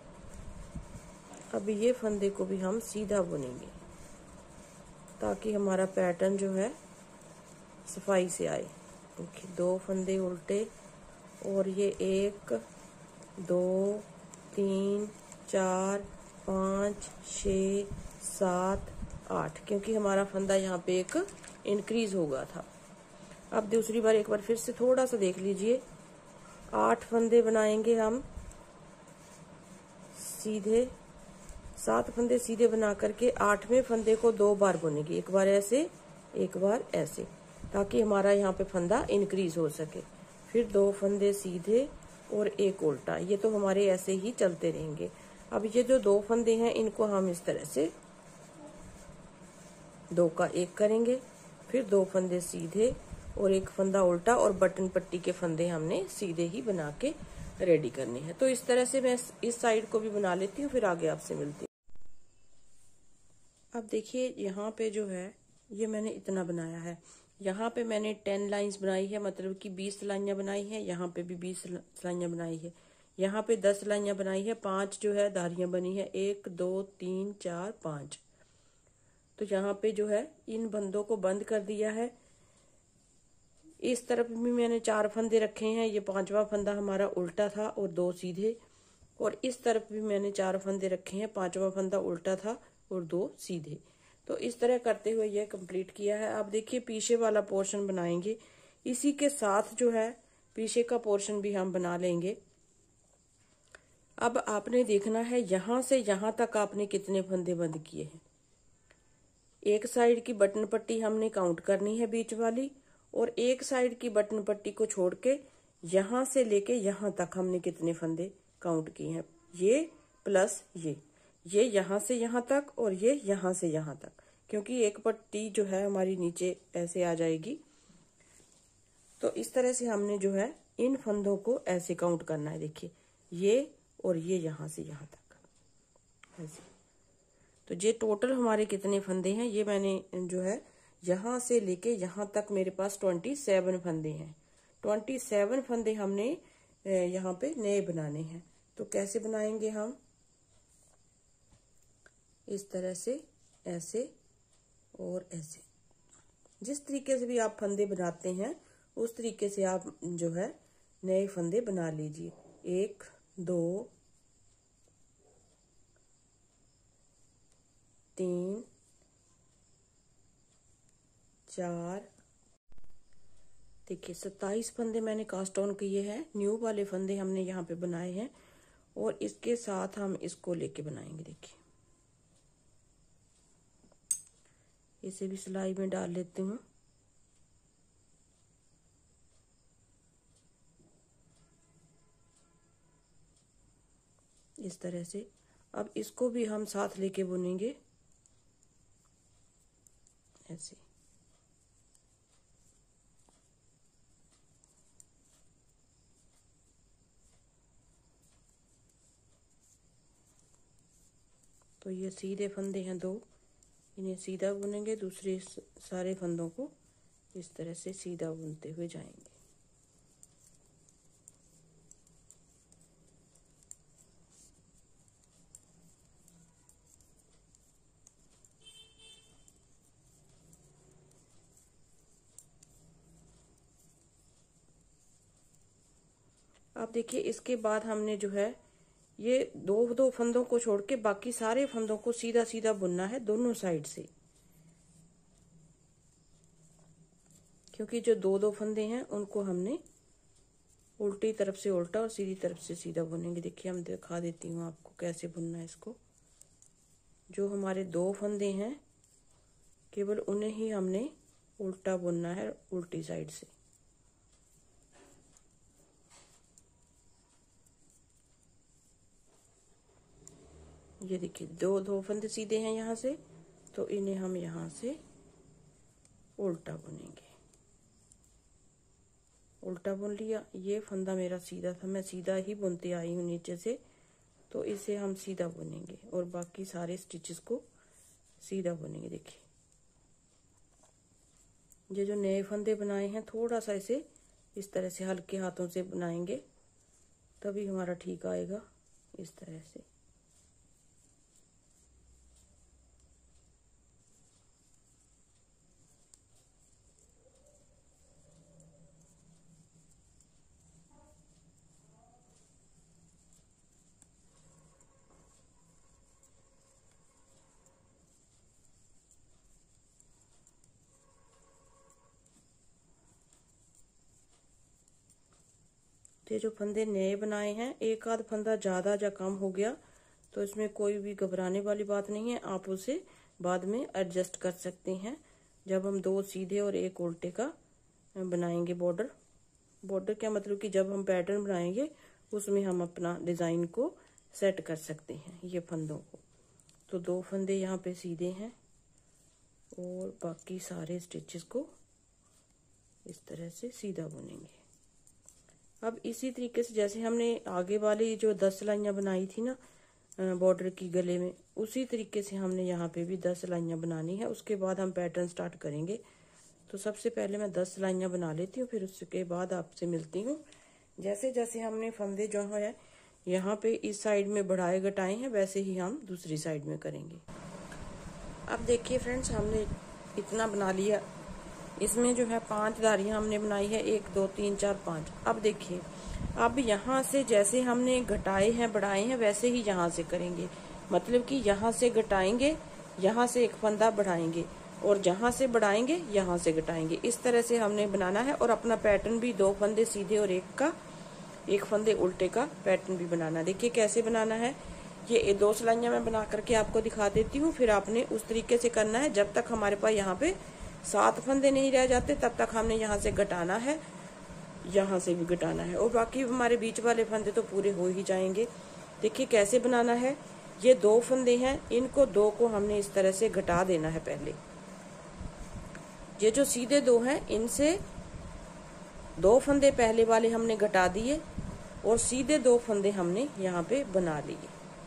अब ये फंदे को भी हम सीधा बुनेंगे ताकि हमारा पैटर्न जो है सफाई से आए। देखिए दो फंदे उल्टे, और ये एक, दो, तीन, चार, पाँच, छ, सात, आठ, क्योंकि हमारा फंदा यहाँ पे एक इंक्रीज होगा था। अब दूसरी बार एक बार फिर से थोड़ा सा देख लीजिए, आठ फंदे बनाएंगे हम सीधे, सात फंदे सीधे बना करके आठवें फंदे को दो बार बुनेंगे, एक बार ऐसे एक बार ऐसे, ताकि हमारा यहाँ पे फंदा इंक्रीज हो सके। फिर दो फंदे सीधे और एक उल्टा, ये तो हमारे ऐसे ही चलते रहेंगे। अब ये जो दो फंदे हैं इनको हम इस तरह से दो का एक करेंगे, फिर दो फंदे सीधे और एक फंदा उल्टा, और बटन पट्टी के फंदे हमने सीधे ही बना के रेडी करने हैं। तो इस तरह से मैं इस साइड को भी बना लेती हूँ, फिर आगे आपसे मिलती हूँ। अब देखिए यहाँ पे जो है ये मैंने इतना बनाया है, यहाँ पे मैंने टेन लाइंस बनाई है, मतलब कि बीस सिलाइयाँ बनाई है, यहाँ पे भी बीस सिलाइयाँ बनाई है, यहाँ पे दस सिलाइयाँ बनाई है, पांच जो है धारियाँ बनी है, एक, दो, तीन, चार, पांच। तो यहाँ पे जो है इन बंदों को बंद कर दिया है। इस तरफ भी मैंने चार फंदे रखे हैं, ये पांचवा फंदा हमारा उल्टा था और दो सीधे, और इस तरफ भी मैंने चार फंदे रखे हैं, पांचवा फंदा उल्टा था और दो सीधे। तो इस तरह करते हुए ये कंप्लीट किया है। अब देखिए पीछे वाला पोर्शन बनाएंगे, इसी के साथ जो है पीछे का पोर्शन भी हम बना लेंगे। अब आपने देखना है यहाँ से यहाँ तक आपने कितने फंदे बंद किए हैं। एक साइड की बटन पट्टी हमने काउंट करनी है बीच वाली, और एक साइड की बटन पट्टी को छोड़ के यहाँ से लेके यहाँ तक हमने कितने फंदे काउंट किए हैं, ये प्लस ये ये यहाँ से यहाँ तक और ये यहाँ से यहाँ तक, क्योंकि एक पट्टी जो है हमारी नीचे ऐसे आ जाएगी। तो इस तरह से हमने जो है इन फंदों को ऐसे काउंट करना है। देखिए ये और ये यहाँ से यहाँ तक ऐसे। तो ये टोटल हमारे कितने फंदे हैं, ये मैंने जो है यहाँ से लेके यहाँ तक मेरे पास ट्वेंटी सेवन फंदे हैं। ट्वेंटी सेवन फंदे हमने यहाँ पे नए बनाने हैं। तो कैसे बनाएंगे हम, इस तरह से, ऐसे और ऐसे। जिस तरीके से भी आप फंदे बनाते हैं उस तरीके से आप जो है नए फंदे बना लीजिए। एक, दो, तीन, चार, देखिए सत्ताईस फंदे मैंने कास्ट ऑन किए हैं, न्यू वाले फंदे हमने यहाँ पे बनाए हैं, और इसके साथ हम इसको लेके बनाएंगे। देखिए इसे भी सिलाई में डाल लेती हूँ। इस तरह से अब इसको भी हम साथ लेके बुनेंगे ऐसे। तो ये सीधे फंदे हैं दो, इन्हें सीधा बुनेंगे, दूसरे सारे फंदों को इस तरह से सीधा बुनते हुए जाएंगे। अब देखिए इसके बाद हमने जो है ये दो दो फंदों को छोड़ के बाकी सारे फंदों को सीधा सीधा बुनना है दोनों साइड से, क्योंकि जो दो दो फंदे हैं उनको हमने उल्टी तरफ से उल्टा और सीधी तरफ से सीधा बुनेंगे। देखिए हम दिखा देती हूँ आपको कैसे बुनना है इसको। जो हमारे दो फंदे हैं केवल उन्हें ही हमने उल्टा बुनना है, उल्टी साइड से। ये देखिए दो दो फंदे सीधे हैं यहाँ से, तो इन्हें हम यहाँ से उल्टा बुनेंगे। उल्टा बुन लिया, ये फंदा मेरा सीधा था, मैं सीधा ही बुनते आई हूँ नीचे से, तो इसे हम सीधा बुनेंगे और बाकी सारे स्टिचेस को सीधा बुनेंगे। देखिए ये जो नए फंदे बनाए हैं थोड़ा सा इसे इस तरह से हल्के हाथों से बनाएंगे तभी हमारा ठीक आएगा। इस तरह से ये जो फंदे नए बनाए हैं, एक आध फंदा ज़्यादा या कम हो गया तो इसमें कोई भी घबराने वाली बात नहीं है, आप उसे बाद में एडजस्ट कर सकते हैं जब हम दो सीधे और एक उल्टे का बनाएंगे बॉर्डर। बॉर्डर क्या मतलब कि जब हम पैटर्न बनाएंगे उसमें हम अपना डिज़ाइन को सेट कर सकते हैं ये फंदों को। तो दो फंदे यहाँ पे सीधे हैं और बाकी सारे स्टिचेस को इस तरह से सीधा बुनेंगे। अब इसी तरीके से जैसे हमने आगे वाली जो दस सिलाइयाँ बनाई थी ना बॉर्डर की गले में, उसी तरीके से हमने यहाँ पे भी दस सिलाइयाँ बनानी है। उसके बाद हम पैटर्न स्टार्ट करेंगे। तो सबसे पहले मैं दस सिलाइयाँ बना लेती हूँ, फिर उसके बाद आपसे मिलती हूँ। जैसे जैसे हमने फंदे जो है यहाँ पे इस साइड में बढ़ाए घटाए हैं वैसे ही हम दूसरी साइड में करेंगे। अब देखिए फ्रेंड्स, हमने इतना बना लिया। इसमें जो है पांच धारियां हमने बनाई है, एक दो तीन चार पांच। अब देखिए, अब यहाँ से जैसे हमने घटाए हैं बढ़ाए हैं वैसे ही यहाँ से करेंगे। मतलब कि यहाँ से घटाएंगे, यहाँ से एक फंदा बढ़ाएंगे और जहाँ से बढ़ाएंगे यहाँ से घटाएंगे। इस तरह से हमने बनाना है और अपना पैटर्न भी दो फंदे सीधे और एक का एक फंदे उल्टे का पैटर्न भी बनाना। देखिए कैसे बनाना है। ये दो सिलाइयाँ मैं बना करके आपको दिखा देती हूँ, फिर आपने उस तरीके से करना है। जब तक हमारे पास यहाँ पे सात फंदे नहीं रह जाते तब तक हमने यहाँ से घटाना है, यहाँ से भी घटाना है और बाकी हमारे बीच वाले फंदे तो पूरे हो ही जाएंगे। देखिए कैसे बनाना है। ये दो फंदे हैं, इनको दो को हमने इस तरह से घटा देना है। पहले ये जो सीधे दो हैं इनसे दो फंदे पहले वाले हमने घटा दिए और सीधे दो फंदे हमने यहाँ पे बना लिए।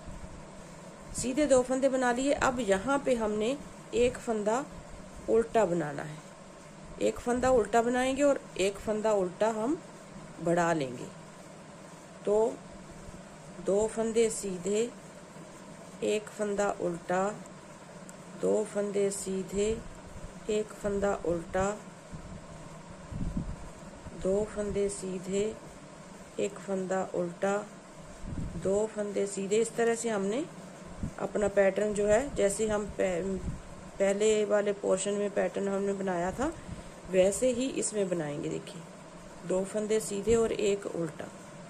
सीधे दो फंदे बना लिए। अब यहाँ पे हमने एक फंदा उल्टा बनाना है। एक फंदा उल्टा बनाएंगे और एक फंदा उल्टा हम बढ़ा लेंगे। तो दो फंदे सीधे, एक फंदा उल्टा, दो फंदे सीधे, एक फंदा उल्टा, दो फंदे सीधे, एक फंदा उल्टा, दो फंदे सीधे। इस तरह से हमने अपना पैटर्न जो है, जैसे हम पहले वाले पोर्शन में पैटर्न हमने बनाया था वैसे ही इसमें बनाएंगे। देखिए दो फंदे सीधे और एक उल्टा,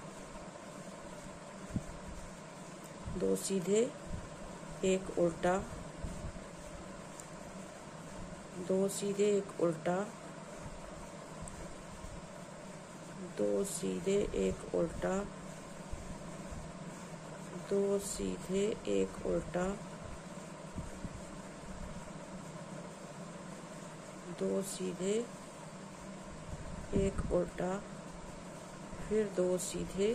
दो सीधे एक उल्टा, दो सीधे एक उल्टा, दो सीधे एक उल्टा, दो सीधे एक उल्टा, दो सीधे एक उल्टा, फिर दो सीधे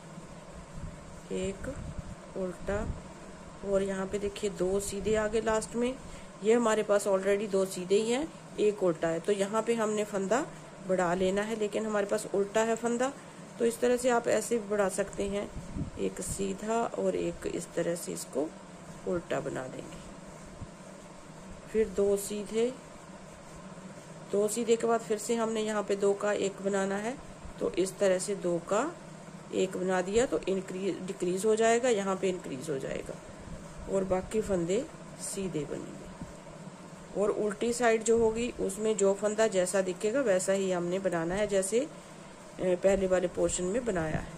एक उल्टा और यहाँ पे देखिए दो सीधे आगे लास्ट में। ये हमारे पास ऑलरेडी दो सीधे ही हैं, एक उल्टा है। तो यहाँ पे हमने फंदा बढ़ा लेना है, लेकिन हमारे पास उल्टा है फंदा। तो इस तरह से आप ऐसे भी बढ़ा सकते हैं, एक सीधा और एक इस तरह से इसको उल्टा बना देंगे। फिर दो सीधे, दो सीधे के बाद फिर से हमने यहाँ पे दो का एक बनाना है। तो इस तरह से दो का एक बना दिया तो इंक्रीज डिक्रीज हो जाएगा, यहाँ पे इंक्रीज हो जाएगा और बाकी फंदे सीधे बनेंगे। और उल्टी साइड जो होगी उसमें जो फंदा जैसा दिखेगा वैसा ही हमने बनाना है, जैसे पहले वाले पोर्शन में बनाया है।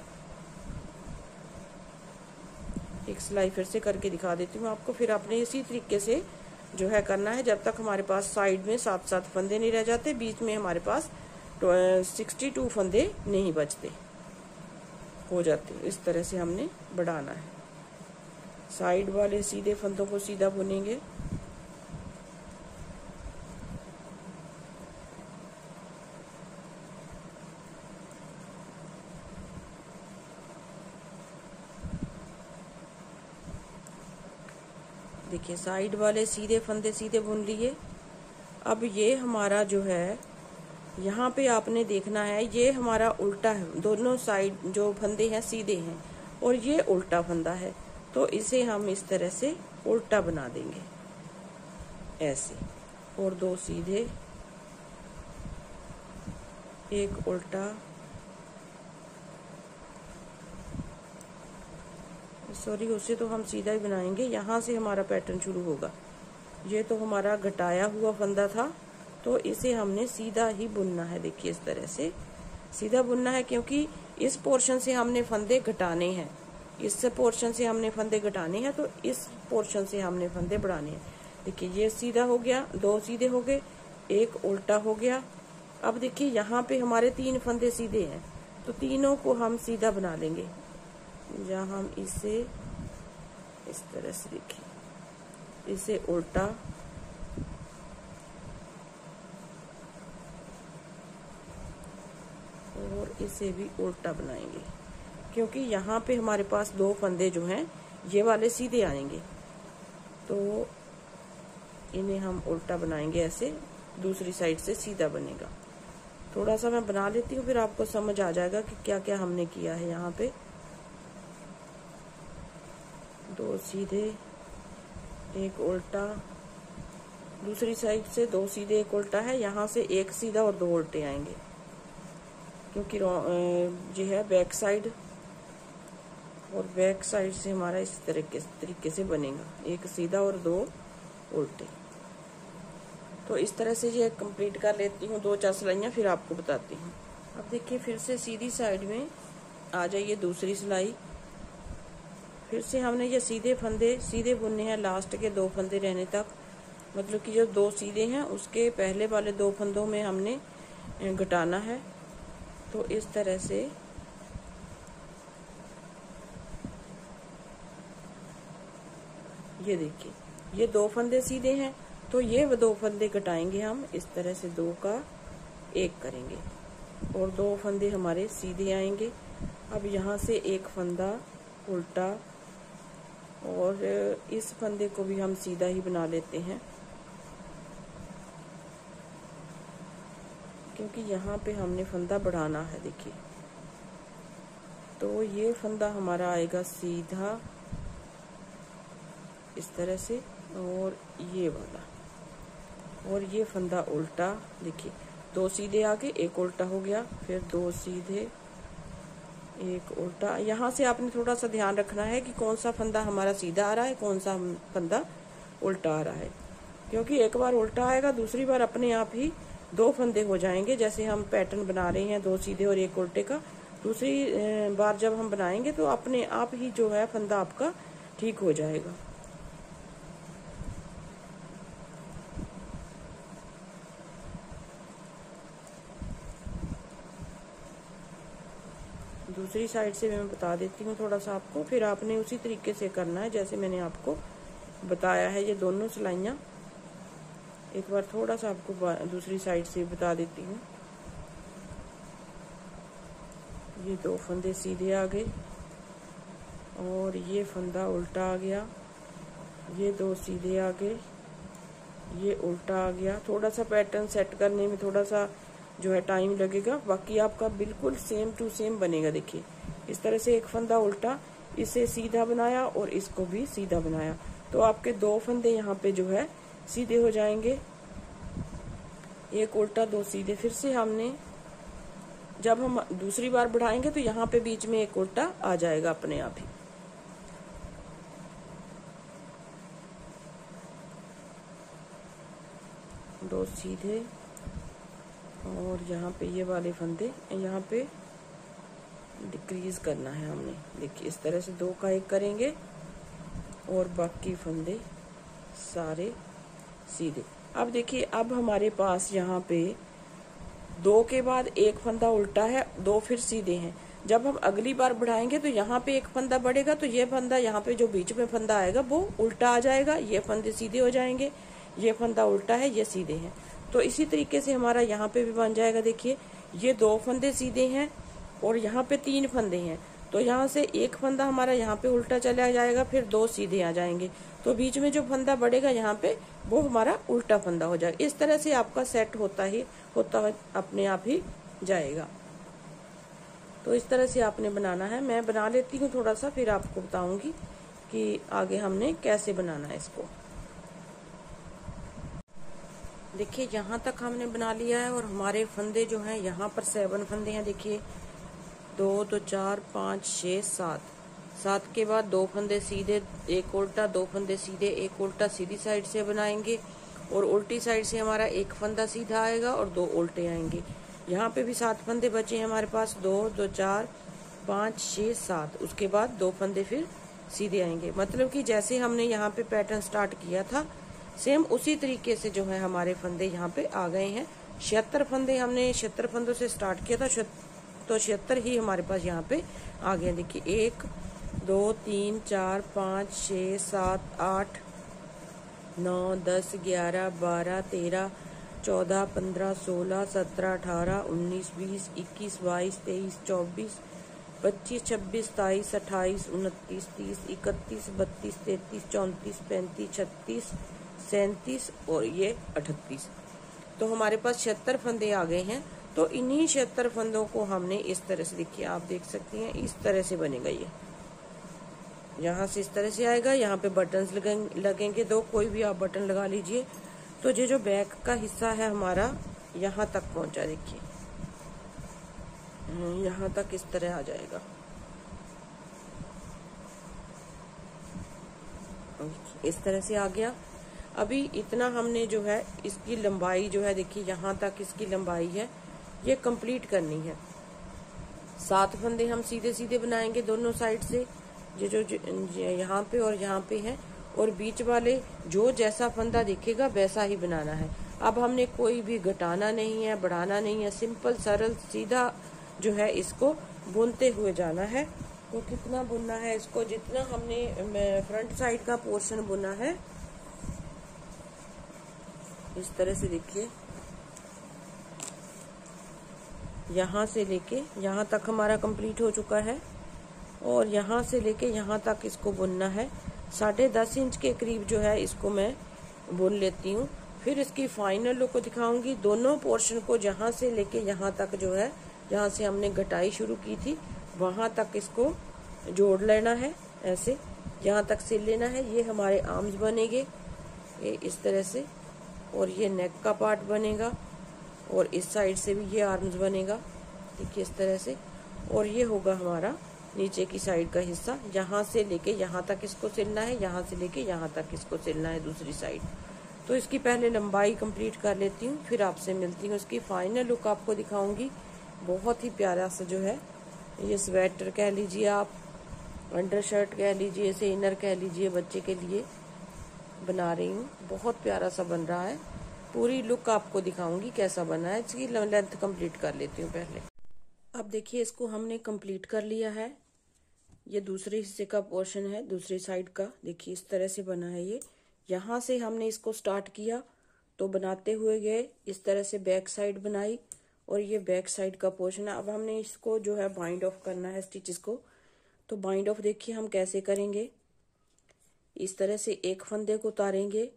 एक सिलाई फिर से करके दिखा देती हूँ आपको, फिर आपने इसी तरीके से जो है करना है जब तक हमारे पास साइड में सात सात फंदे नहीं रह जाते, बीच में हमारे पास सिक्सटी टू फंदे नहीं बचते हो जाते। इस तरह से हमने बढ़ाना है। साइड वाले सीधे फंदों को सीधा बुनेंगे, देखिए साइड वाले सीधे फंदे सीधे बुन लिए। अब ये हमारा जो है यहाँ पे आपने देखना है, ये हमारा उल्टा है, दोनों साइड जो फंदे हैं सीधे हैं और ये उल्टा फंदा है, तो इसे हम इस तरह से उल्टा बना देंगे ऐसे, और दो सीधे, एक उल्टा, सॉरी उसे तो हम सीधा ही बनाएंगे, यहाँ से हमारा पैटर्न शुरू होगा। ये तो हमारा घटाया हुआ फंदा था, तो इसे हमने सीधा ही बुनना है। देखिए इस तरह से सीधा बुनना है, क्योंकि इस पोर्शन से हमने फंदे घटाने हैं, इस पोर्शन से हमने फंदे घटाने हैं, तो इस पोर्शन से हमने फंदे बढ़ाने हैं। देखिए ये सीधा हो गया, दो सीधे हो गए, एक उल्टा हो गया। अब देखिए यहाँ पे हमारे तीन फंदे सीधे हैं, तो तीनों को हम सीधा बना लेंगे। जहाँ हम इसे इस तरह से, देखिए इसे उल्टा, और इसे भी उल्टा बनाएंगे, क्योंकि यहाँ पे हमारे पास दो फंदे जो हैं ये वाले सीधे आएंगे, तो इन्हें हम उल्टा बनाएंगे ऐसे, दूसरी साइड से सीधा बनेगा। थोड़ा सा मैं बना लेती हूँ, फिर आपको समझ आ जाएगा कि क्या क्या हमने किया है। यहाँ पे दो सीधे, एक उल्टा, दूसरी साइड से दो सीधे एक उल्टा है, यहाँ से एक सीधा और दो उल्टे आएंगे, क्योंकि ये है बैक साइड, और बैक साइड से हमारा इस तरीके तरीके से बनेगा, एक सीधा और दो उल्टे। तो इस तरह से ये कंप्लीट कर लेती हूँ, दो चार सिलाइयाँ फिर आपको बताती हूँ। अब देखिए फिर से सीधी साइड में आ जाइए, दूसरी सिलाई, फिर से हमने ये सीधे फंदे सीधे बुनने हैं लास्ट के दो फंदे रहने तक, मतलब कि जो दो सीधे हैं उसके पहले वाले दो फंदों में हमने घटाना है। तो इस तरह से ये देखिए ये दो फंदे सीधे हैं, तो ये दो फंदे घटाएंगे हम, इस तरह से दो का एक करेंगे, और दो फंदे हमारे सीधे आएंगे। अब यहाँ से एक फंदा उल्टा, और इस फंदे को भी हम सीधा ही बना लेते हैं, क्योंकि यहाँ पे हमने फंदा बढ़ाना है। देखिए तो ये फंदा हमारा आएगा सीधा इस तरह से, और ये वाला, और ये फंदा उल्टा। देखिए दो सीधे आगे, एक उल्टा हो गया, फिर दो सीधे, एक उल्टा। यहाँ से आपने थोड़ा सा ध्यान रखना है कि कौन सा फंदा हमारा सीधा आ रहा है, कौन सा फंदा उल्टा आ रहा है, क्योंकि एक बार उल्टा आएगा, दूसरी बार अपने आप ही दो फंदे हो जाएंगे। जैसे हम पैटर्न बना रहे हैं दो सीधे और एक उल्टे का, दूसरी बार जब हम बनाएंगे तो अपने आप ही जो है फंदा आपका ठीक हो जाएगा। दूसरी साइड से मैं बता देती हूँ थोड़ा सा आपको, फिर आपने उसी तरीके से करना है जैसे मैंने आपको बताया है। ये दोनों सिलाइयाँ एक बार थोड़ा सा आपको दूसरी साइड से बता देती हूँ। ये दो फंदे सीधे आ गए, और ये फंदा उल्टा आ गया, ये दो सीधे आ गए, ये उल्टा आ गया। थोड़ा सा पैटर्न सेट करने में थोड़ा सा जो है टाइम लगेगा, बाकी आपका बिल्कुल सेम टू सेम बनेगा। देखिए इस तरह से एक फंदा उल्टा, इसे सीधा बनाया और इसको भी सीधा बनाया, तो आपके दो फंदे यहाँ पे जो है सीधे हो जाएंगे, एक उल्टा दो सीधे। फिर से हमने जब हम दूसरी बार बढ़ाएंगे तो यहाँ पे बीच में एक उल्टा आ जाएगा अपने आप ही। दो सीधे, और यहाँ पे ये वाले फंदे यहाँ पे डिक्रीज करना है हमने। देखिए इस तरह से दो का एक करेंगे, और बाकी फंदे सारे सीधे। अब देखिए अब हमारे पास यहाँ पे दो के बाद एक फंदा उल्टा है, दो फिर सीधे हैं। जब हम अगली बार बढ़ाएंगे तो यहाँ पे एक फंदा बढ़ेगा, तो ये फंदा यहाँ पे जो बीच में फंदा आएगा वो उल्टा आ जाएगा, ये फंदे सीधे हो जाएंगे, ये फंदा उल्टा है, ये सीधे हैं। तो इसी तरीके से हमारा यहाँ पे भी बन जाएगा। देखिए ये दो फंदे सीधे हैं और यहाँ पे तीन फंदे हैं, तो तो यहाँ से एक फंदा हमारा यहाँ पे उल्टा चला जाएगा, फिर दो सीधे आ जाएंगे, तो बीच में जो फंदा बढ़ेगा यहाँ पे वो हमारा उल्टा फंदा हो जाएगा। इस तरह से आपका सेट होता ही होता है, अपने आप ही जाएगा। तो इस तरह से आपने बनाना है। मैं बना लेती हूँ थोड़ा सा, फिर आपको बताऊंगी कि आगे हमने कैसे बनाना है इसको। देखिए यहाँ तक हमने बना लिया है, और हमारे फंदे जो हैं यहाँ पर सेवन फंदे हैं। देखिए दो तो चार पाँच छः सात, सात के बाद दो फंदे सीधे, एक उल्टा, दो फंदे सीधे, एक उल्टा सीधी साइड से बनाएंगे, और उल्टी साइड से हमारा एक फंदा सीधा आएगा और दो उल्टे आएंगे। यहाँ पे भी सात फंदे बचे हैं हमारे पास, दो दो चार पाँच छः सात, उसके बाद दो फंदे फिर सीधे आएंगे। मतलब कि जैसे हमने यहाँ पे पैटर्न स्टार्ट किया था, सेम उसी तरीके से जो है हमारे फंदे यहाँ पे आ गए हैं। छिहत्तर फंदे हमने छिहत्तर फंदों से स्टार्ट किया था, तो छिहत्तर ही हमारे पास यहाँ पे आ गए। देखिए एक दो तीन चार पाँच छः सात आठ नौ दस ग्यारह बारह तेरह चौदह पंद्रह सोलह सत्रह अठारह उन्नीस बीस इक्कीस बाईस तेईस चौबीस पच्चीस छब्बीस सताईस अट्ठाईस उनतीस तीस इकतीस बत्तीस तैतीस चौंतीस पैंतीस छत्तीस सैंतीस और ये अठतीस। तो हमारे पास छिहत्तर फंदे आ गए हैं। तो इन्हीं छिहत्तर फंदों को हमने इस तरह से, देखिए आप देख सकती हैं, इस तरह से बनेगा। ये यहाँ से इस तरह से आएगा, यहाँ पे बटन्स लगेंगे लगेंगे दो, कोई भी आप बटन लगा लीजिए। तो ये जो बैक का हिस्सा है हमारा यहाँ तक पहुंचा, देखिए यहाँ तक इस तरह आ जाएगा। इस तरह से आ गया। अभी इतना हमने जो है इसकी लंबाई जो है, देखिए यहाँ तक इसकी लंबाई है, ये कंप्लीट करनी है। सात फंदे हम सीधे सीधे बनाएंगे दोनों साइड से, ये जो यहाँ पे और यहाँ पे है, और बीच वाले जो जैसा फंदा दिखेगा वैसा ही बनाना है। अब हमने कोई भी घटाना नहीं है, बढ़ाना नहीं है, सिंपल सरल सीधा जो है इसको बुनते हुए जाना है। तो कितना बुनना है इसको, जितना हमने फ्रंट साइड का पोर्शन बुना है इस तरह से, देखिए यहाँ से लेके यहाँ तक हमारा कंप्लीट हो चुका है, और यहाँ से लेके यहाँ तक इसको बुनना है। साढ़े दस इंच के करीब जो है इसको मैं बुन लेती हूँ। फिर इसकी फाइनल लुक को दिखाऊंगी। दोनों पोर्शन को जहाँ से लेके यहाँ तक जो है, जहाँ से हमने घटाई शुरू की थी वहाँ तक इसको जोड़ लेना है, ऐसे यहाँ तक सिल लेना है। ये हमारे आर्म्स बनेंगे ये इस तरह से, और ये नेक का पार्ट बनेगा, और इस साइड से भी ये आर्म्स बनेगा, देखिए इस तरह से। और ये होगा हमारा नीचे की साइड का हिस्सा, यहाँ से लेके यहाँ तक इसको सिलना है, यहाँ से लेके यहाँ तक इसको सिलना है दूसरी साइड। तो इसकी पहले लंबाई कंप्लीट कर लेती हूँ, फिर आपसे मिलती हूँ। इसकी फाइनल लुक आपको दिखाऊंगी। बहुत ही प्यारा सा जो है ये स्वेटर कह लीजिए, आप अंडर शर्ट कह लीजिए, इसे इनर कह लीजिए, बच्चे के लिए बना रही हूँ। बहुत प्यारा सा बन रहा है। पूरी लुक आपको दिखाऊंगी कैसा बना है। इसकी लेंथ कंप्लीट कर लेती हूँ पहले। अब देखिए इसको हमने कंप्लीट कर लिया है। ये दूसरे हिस्से का पोर्शन है, दूसरी साइड का, देखिए इस तरह से बना है ये। यहाँ से हमने इसको स्टार्ट किया तो बनाते हुए गए, इस तरह से बैक साइड बनाई, और ये बैक साइड का पोर्शन है। अब हमने इसको जो है बाइंड ऑफ करना है स्टिचेस को। तो बाइंड ऑफ देखिए हम कैसे करेंगे। इस तरह से एक फंदे को उतारेंगे,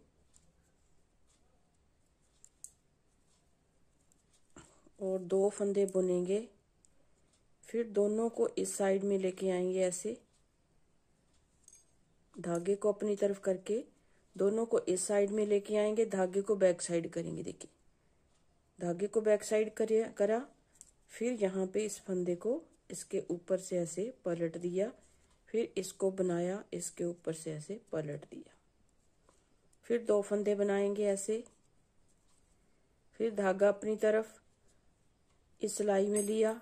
और दो फंदे बुनेंगे, फिर दोनों को इस साइड में लेके आएंगे, ऐसे धागे को अपनी तरफ करके दोनों को इस साइड में लेके आएंगे, धागे को बैक साइड करेंगे। देखिए धागे को बैक साइड करा, फिर यहाँ पे इस फंदे को इसके ऊपर से ऐसे पलट दिया, फिर इसको बनाया, इसके ऊपर से ऐसे पलट दिया, फिर दो फंदे बनाएंगे ऐसे, फिर धागा अपनी तरफ इस सिलाई में लिया,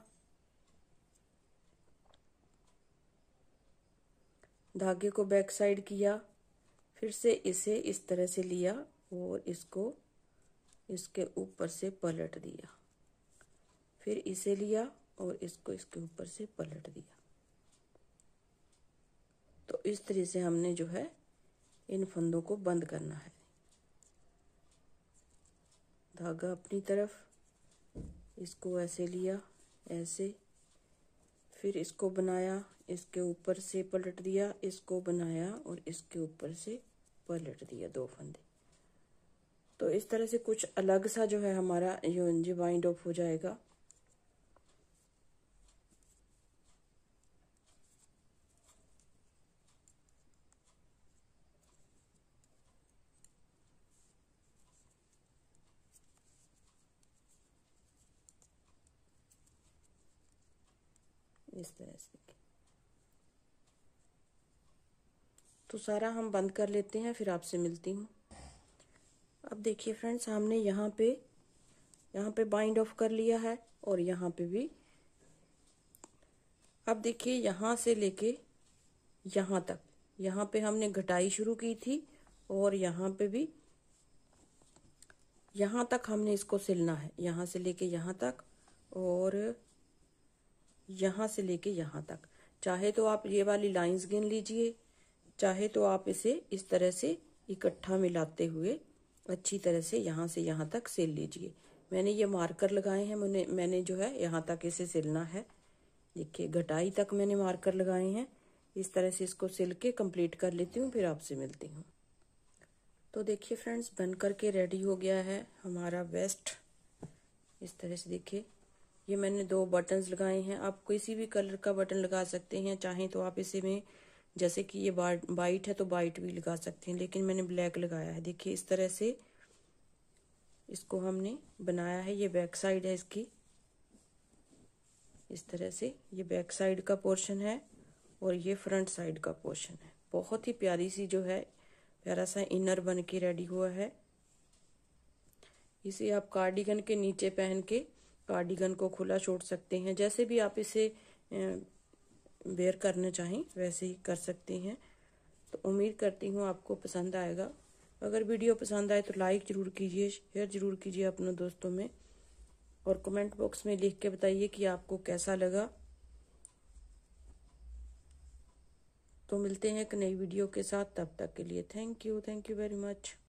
धागे को बैक साइड किया, फिर से इसे इस तरह से लिया और इसको इसके ऊपर से पलट दिया, फिर इसे लिया और इसको इसके ऊपर से पलट दिया। तो इस तरह से हमने जो है इन फंदों को बंद करना है। धागा अपनी तरफ, इसको ऐसे लिया, ऐसे, फिर इसको बनाया, इसके ऊपर से पलट दिया, इसको बनाया और इसके ऊपर से पलट दिया दो फंदे। तो इस तरह से कुछ अलग सा जो है हमारा ये वाइंड अप हो जाएगा। इस तरह से तो सारा हम बंद कर लेते हैं, फिर आपसे मिलती हूँ। अब देखिए फ्रेंड्स, हमने यहाँ पे यहाँ पे बाइंड ऑफ कर लिया है और यहाँ पे भी। अब देखिए यहाँ से लेके यहाँ तक, यहाँ पे हमने घटाई शुरू की थी और यहाँ पे भी यहाँ तक हमने इसको सिलना है, यहाँ से लेके यहाँ तक और यहाँ से लेके यहाँ तक। चाहे तो आप ये वाली लाइंस गिन लीजिए, चाहे तो आप इसे इस तरह से इकट्ठा मिलाते हुए अच्छी तरह से यहाँ से यहाँ तक सिल लीजिए। मैंने ये मार्कर लगाए हैं, मैंने मैंने जो है यहाँ तक इसे सिलना है। देखिए घटाई तक मैंने मार्कर लगाए हैं। इस तरह से इसको सिल के कंप्लीट कर लेती हूँ, फिर आपसे मिलती हूँ। तो देखिए फ्रेंड्स, बन करके रेडी हो गया है हमारा वेस्ट। इस तरह से देखिए, ये मैंने दो बटन्स लगाए हैं। आप किसी भी कलर का बटन लगा सकते हैं, चाहें तो आप इसे में, जैसे कि ये वाइट है तो वाइट भी लगा सकते हैं, लेकिन मैंने ब्लैक लगाया है। देखिए इस तरह से इसको हमने बनाया है। ये बैक साइड है इसकी, इस तरह से ये बैक साइड का पोर्शन है और ये फ्रंट साइड का पोर्शन है। बहुत ही प्यारी सी जो है, प्यारा सा इनर बन के रेडी हुआ है। इसे आप कार्डिगन के नीचे पहन के कार्डिगन को खुला छोड़ सकते हैं, जैसे भी आप इसे वेयर करना चाहें वैसे ही कर सकते हैं। तो उम्मीद करती हूँ आपको पसंद आएगा। अगर वीडियो पसंद आए तो लाइक ज़रूर कीजिए, शेयर ज़रूर कीजिए अपने दोस्तों में, और कमेंट बॉक्स में लिख के बताइए कि आपको कैसा लगा। तो मिलते हैं एक नई वीडियो के साथ, तब तक के लिए thank you thank you very much.